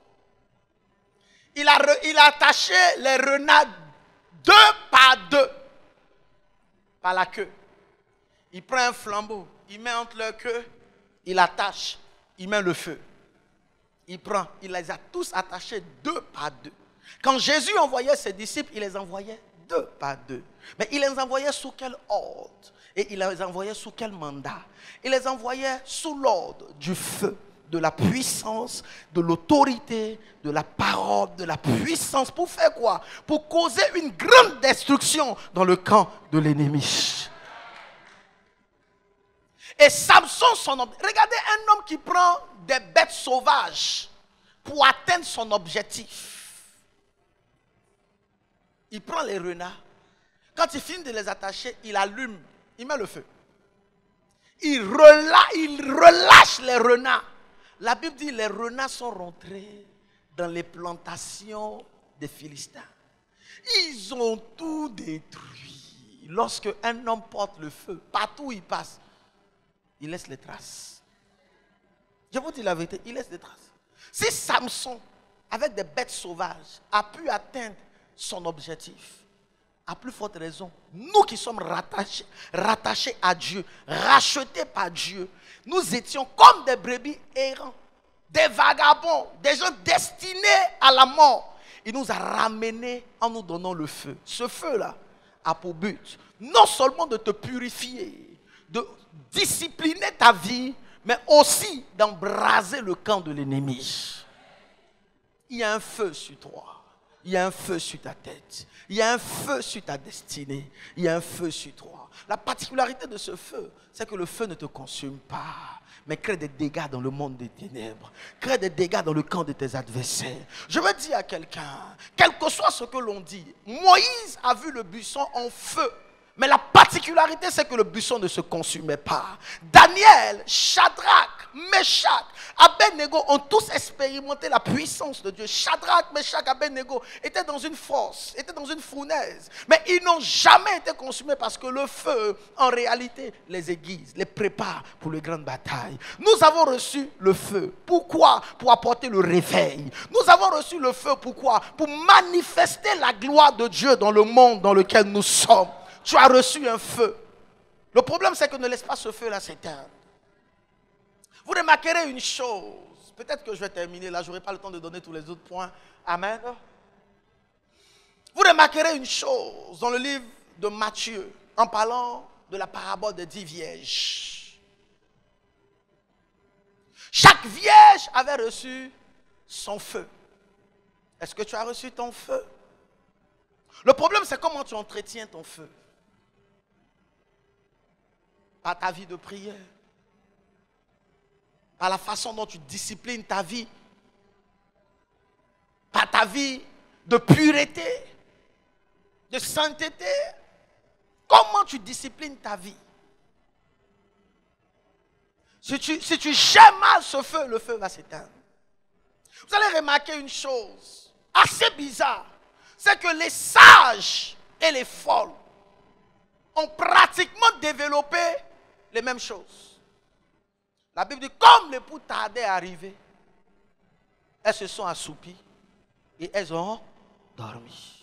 Il a attaché les renards 2 par 2 par la queue. Il prend un flambeau, il met entre leur queue, il attache, il met le feu. Il les a tous attachés 2 par 2. Quand Jésus envoyait ses disciples, il les envoyait 2 par 2. Mais il les envoyait sous quel ordre? Et il les envoyait sous quel mandat? Il les envoyait sous l'ordre du feu, de la puissance, de l'autorité, de la parole, de la puissance. Pour faire quoi? Pour causer une grande destruction dans le camp de l'ennemi. Et Samson, regardez un homme qui prend des bêtes sauvages pour atteindre son objectif. Il prend les renards. Quand il finit de les attacher, il allume, il met le feu. Il relâche les renards. La Bible dit les renards sont rentrés dans les plantations des Philistins. Ils ont tout détruit. Lorsque un homme porte le feu, partout où il passe, il laisse les traces. Je vous dis la vérité, il laisse des traces. Si Samson, avec des bêtes sauvages, a pu atteindre son objectif, à plus forte raison, nous qui sommes rattachés à Dieu, rachetés par Dieu, nous étions comme des brebis errants, des vagabonds, des gens destinés à la mort. Il nous a ramenés en nous donnant le feu. Ce feu-là a pour but non seulement de te purifier, de discipliner ta vie, mais aussi d'embraser le camp de l'ennemi. Il y a un feu sur toi. Il y a un feu sur ta tête. Il y a un feu sur ta destinée. Il y a un feu sur toi. La particularité de ce feu, c'est que le feu ne te consume pas, mais crée des dégâts dans le monde des ténèbres. Crée des dégâts dans le camp de tes adversaires. Je veux dire à quelqu'un, quel que soit ce que l'on dit, Moïse a vu le buisson en feu. Mais la particularité, c'est que le buisson ne se consumait pas. Daniel, Shadrach, Meshach, Abednego ont tous expérimenté la puissance de Dieu. Shadrach, Meshach, Abednego étaient dans une fosse, étaient dans une fournaise. Mais ils n'ont jamais été consumés parce que le feu, en réalité, les aiguise, les prépare pour les grandes batailles. Nous avons reçu le feu. Pourquoi? Pour apporter le réveil. Nous avons reçu le feu. Pourquoi? Pour manifester la gloire de Dieu dans le monde dans lequel nous sommes. Tu as reçu un feu. Le problème, c'est que ne laisse pas ce feu-là s'éteindre. Vous remarquerez une chose. Peut-être que je vais terminer là, je n'aurai pas le temps de donner tous les autres points. Amen. Vous remarquerez une chose dans le livre de Matthieu, en parlant de la parabole des 10 vierges. Chaque vierge avait reçu son feu. Est-ce que tu as reçu ton feu? Le problème, c'est comment tu entretiens ton feu. Par ta vie de prière. Par la façon dont tu disciplines ta vie. Par ta vie de pureté, de sainteté. Comment tu disciplines ta vie? Si tu gères mal ce feu, le feu va s'éteindre. Vous allez remarquer une chose assez bizarre. C'est que les sages et les folles ont pratiquement développé les mêmes choses. La Bible dit, comme l'époux tardait à arriver, elles se sont assoupies et elles ont dormi.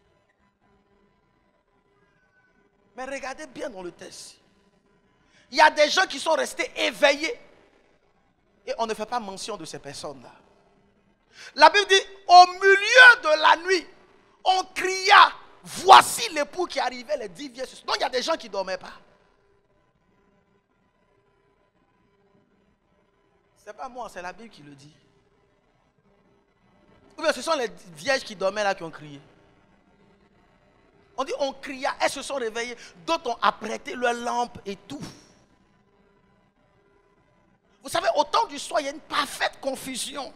Mais regardez bien dans le texte. Il y a des gens qui sont restés éveillés et on ne fait pas mention de ces personnes-là. La Bible dit, au milieu de la nuit, on cria, voici l'époux qui arrivait, les 10 vierges. Donc il y a des gens qui ne dormaient pas. Ce n'est pas moi, c'est la Bible qui le dit. Ou bien ce sont les vierges qui dormaient là qui ont crié. On dit on cria, elles se sont réveillées. D'autres ont apprêté leurs lampes et tout. Vous savez, au temps du soir, il y a une parfaite confusion.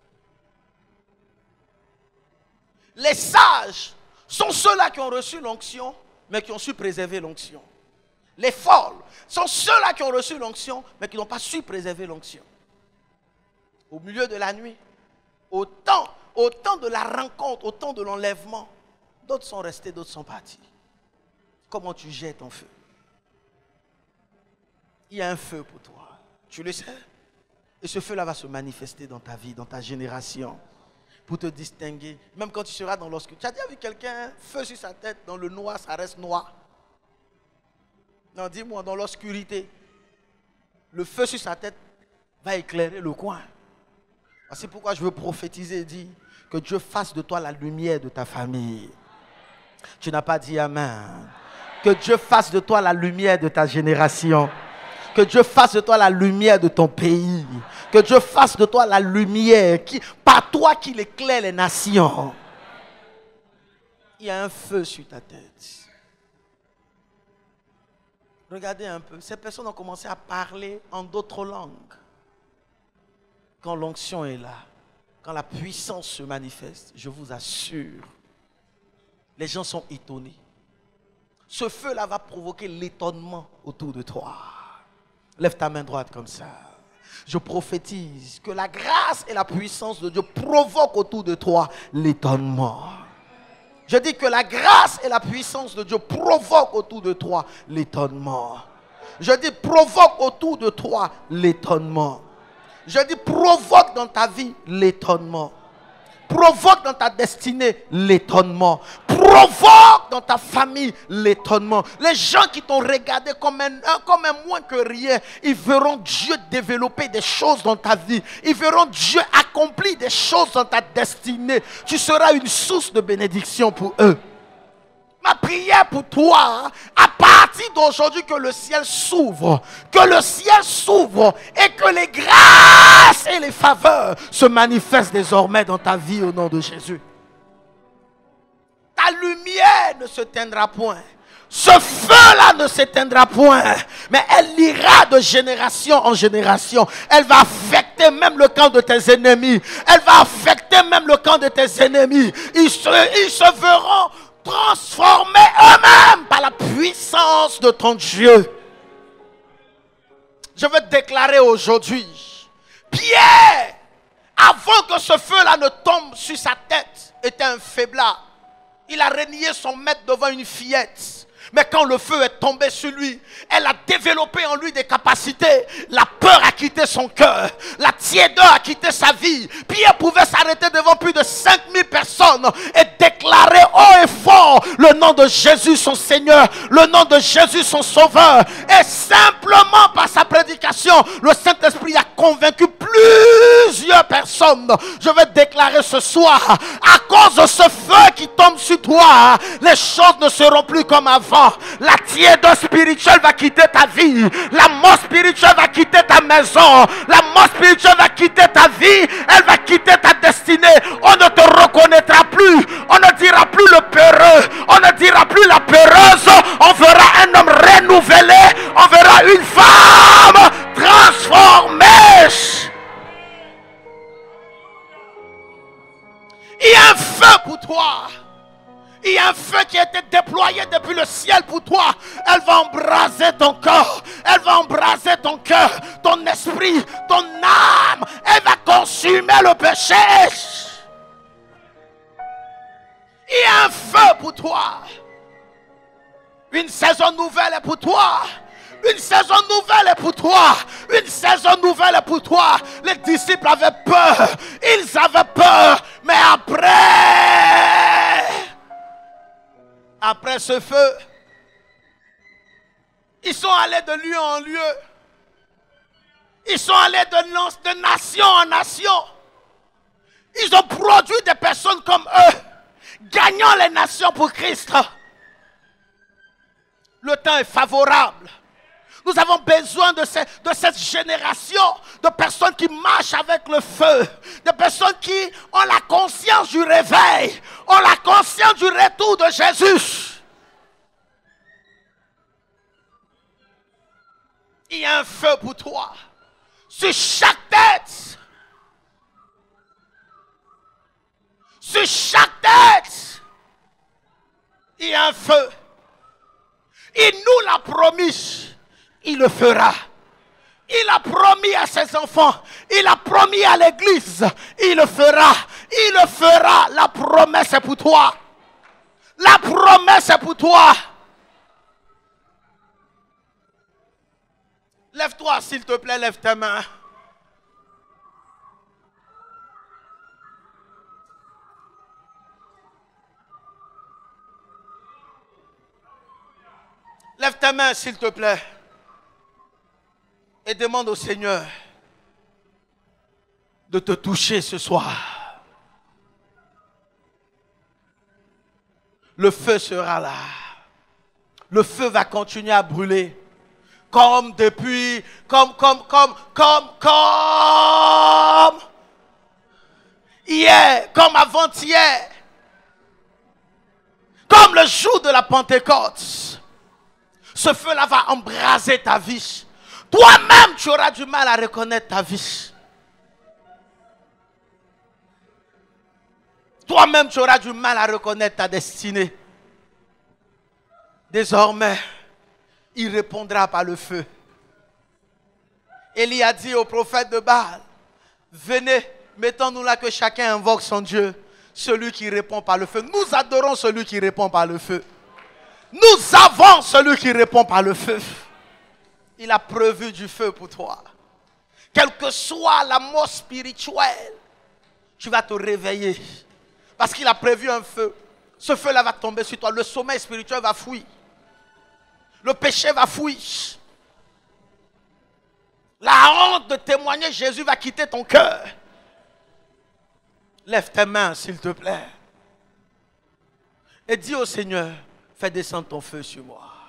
Les sages sont ceux-là qui ont reçu l'onction, mais qui ont su préserver l'onction. Les folles sont ceux-là qui ont reçu l'onction, mais qui n'ont pas su préserver l'onction. Au milieu de la nuit, au temps de la rencontre, au temps de l'enlèvement, d'autres sont restés, d'autres sont partis. Comment tu jettes ton feu? Il y a un feu pour toi. Tu le sais? Et ce feu-là va se manifester dans ta vie, dans ta génération. Pour te distinguer. Même quand tu seras dans l'obscurité. Tu as déjà vu quelqu'un, feu sur sa tête, dans le noir, ça reste noir. Non, dis-moi, dans l'obscurité, le feu sur sa tête va éclairer le coin. C'est pourquoi je veux prophétiser et dire que Dieu fasse de toi la lumière de ta famille. Tu n'as pas dit amen. Que Dieu fasse de toi la lumière de ta génération. Que Dieu fasse de toi la lumière de ton pays. Que Dieu fasse de toi la lumière par toi qu'il éclaire les nations. Il y a un feu sur ta tête. Regardez un peu. Ces personnes ont commencé à parler en d'autres langues. Quand l'onction est là, quand la puissance se manifeste, je vous assure, les gens sont étonnés. Ce feu-là va provoquer l'étonnement autour de toi. Lève ta main droite comme ça. Je prophétise que la grâce et la puissance de Dieu provoquent autour de toi l'étonnement. Je dis que la grâce et la puissance de Dieu provoquent autour de toi l'étonnement. Je dis provoque autour de toi l'étonnement. Je dis provoque dans ta vie l'étonnement. Provoque dans ta destinée l'étonnement. Provoque dans ta famille l'étonnement. Les gens qui t'ont regardé comme un moins que rien, ils verront Dieu développer des choses dans ta vie. Ils verront Dieu accomplir des choses dans ta destinée. Tu seras une source de bénédiction pour eux. Ma prière pour toi, à partir d'aujourd'hui, que le ciel s'ouvre. Que le ciel s'ouvre et que les grâces et les faveurs se manifestent désormais dans ta vie au nom de Jésus. Ta lumière ne se teindra point. Ce feu-là ne s'éteindra point. Mais elle ira de génération en génération. Elle va affecter même le camp de tes ennemis. Elle va affecter même le camp de tes ennemis. Ils se verront transformer eux-mêmes par la puissance de ton Dieu. Je veux déclarer aujourd'hui, Pierre, avant que ce feu-là ne tombe sur sa tête, était un faiblard. Il a renié son maître devant une fillette. Mais quand le feu est tombé sur lui, elle a développé en lui des capacités. La peur a quitté son cœur. La tiédeur a quitté sa vie. Pierre pouvait s'arrêter devant plus de 5000 personnes et déclarer déclarer haut et fort le nom de Jésus son Seigneur, le nom de Jésus son Sauveur. Et simplement par sa prédication, le Saint-Esprit a convaincu plusieurs personnes. Je vais déclarer ce soir, à cause de ce feu qui tombe sur toi, les choses ne seront plus comme avant. La tiédeur spirituelle va quitter ta vie. La mort spirituelle va quitter ta maison. La mort spirituelle va quitter ta vie. Elle va quitter ta destinée. On ne te reconnaîtra plus. On ne dira plus le peureux. On ne dira plus la peureuse. On verra un homme renouvelé. On verra une femme transformée. Il y a un feu pour toi. Il y a un feu qui a été déployé depuis le ciel pour toi. Elle va embraser ton corps. Elle va embraser ton cœur, ton esprit, ton âme. Elle va consumer le péché. Il y a un feu pour toi. Une saison nouvelle est pour toi. Une saison nouvelle est pour toi. Une saison nouvelle est pour toi. Les disciples avaient peur. Ils avaient peur. Mais après ce feu, ils sont allés de lieu en lieu. Ils sont allés de nation en nation. Ils ont produit des personnes comme eux, gagnant les nations pour Christ. Le temps est favorable. Nous avons besoin de cette génération de personnes qui marchent avec le feu, de personnes qui ont la conscience du réveil, ont la conscience du retour de Jésus. Il y a un feu pour toi sur chaque tête. Sur chaque tête, il y a un feu. Il nous l'a promis. Il le fera. Il a promis à ses enfants. Il a promis à l'église. Il le fera. Il le fera. La promesse est pour toi. La promesse est pour toi. Lève-toi, s'il te plaît, lève tes mains. Lève tes mains, s'il te plaît. Et demande au Seigneur de te toucher ce soir. Le feu sera là. Le feu va continuer à brûler. Comme depuis, comme hier, comme avant-hier. Comme le jour de la Pentecôte. Ce feu-là va embraser ta vie. Toi-même, tu auras du mal à reconnaître ta vie. Toi-même, tu auras du mal à reconnaître ta destinée. Désormais, il répondra par le feu. Élie a dit au prophète de Baal, venez, mettons-nous là que chacun invoque son Dieu, celui qui répond par le feu. Nous adorons celui qui répond par le feu. Nous avons celui qui répond par le feu. Il a prévu du feu pour toi. Quelle que soit la mort spirituelle, tu vas te réveiller. Parce qu'il a prévu un feu. Ce feu-là va tomber sur toi. Le sommeil spirituel va fuir. Le péché va fuir. La honte de témoigner Jésus va quitter ton cœur. Lève tes mains, s'il te plaît. Et dis au Seigneur, fais descendre ton feu sur moi.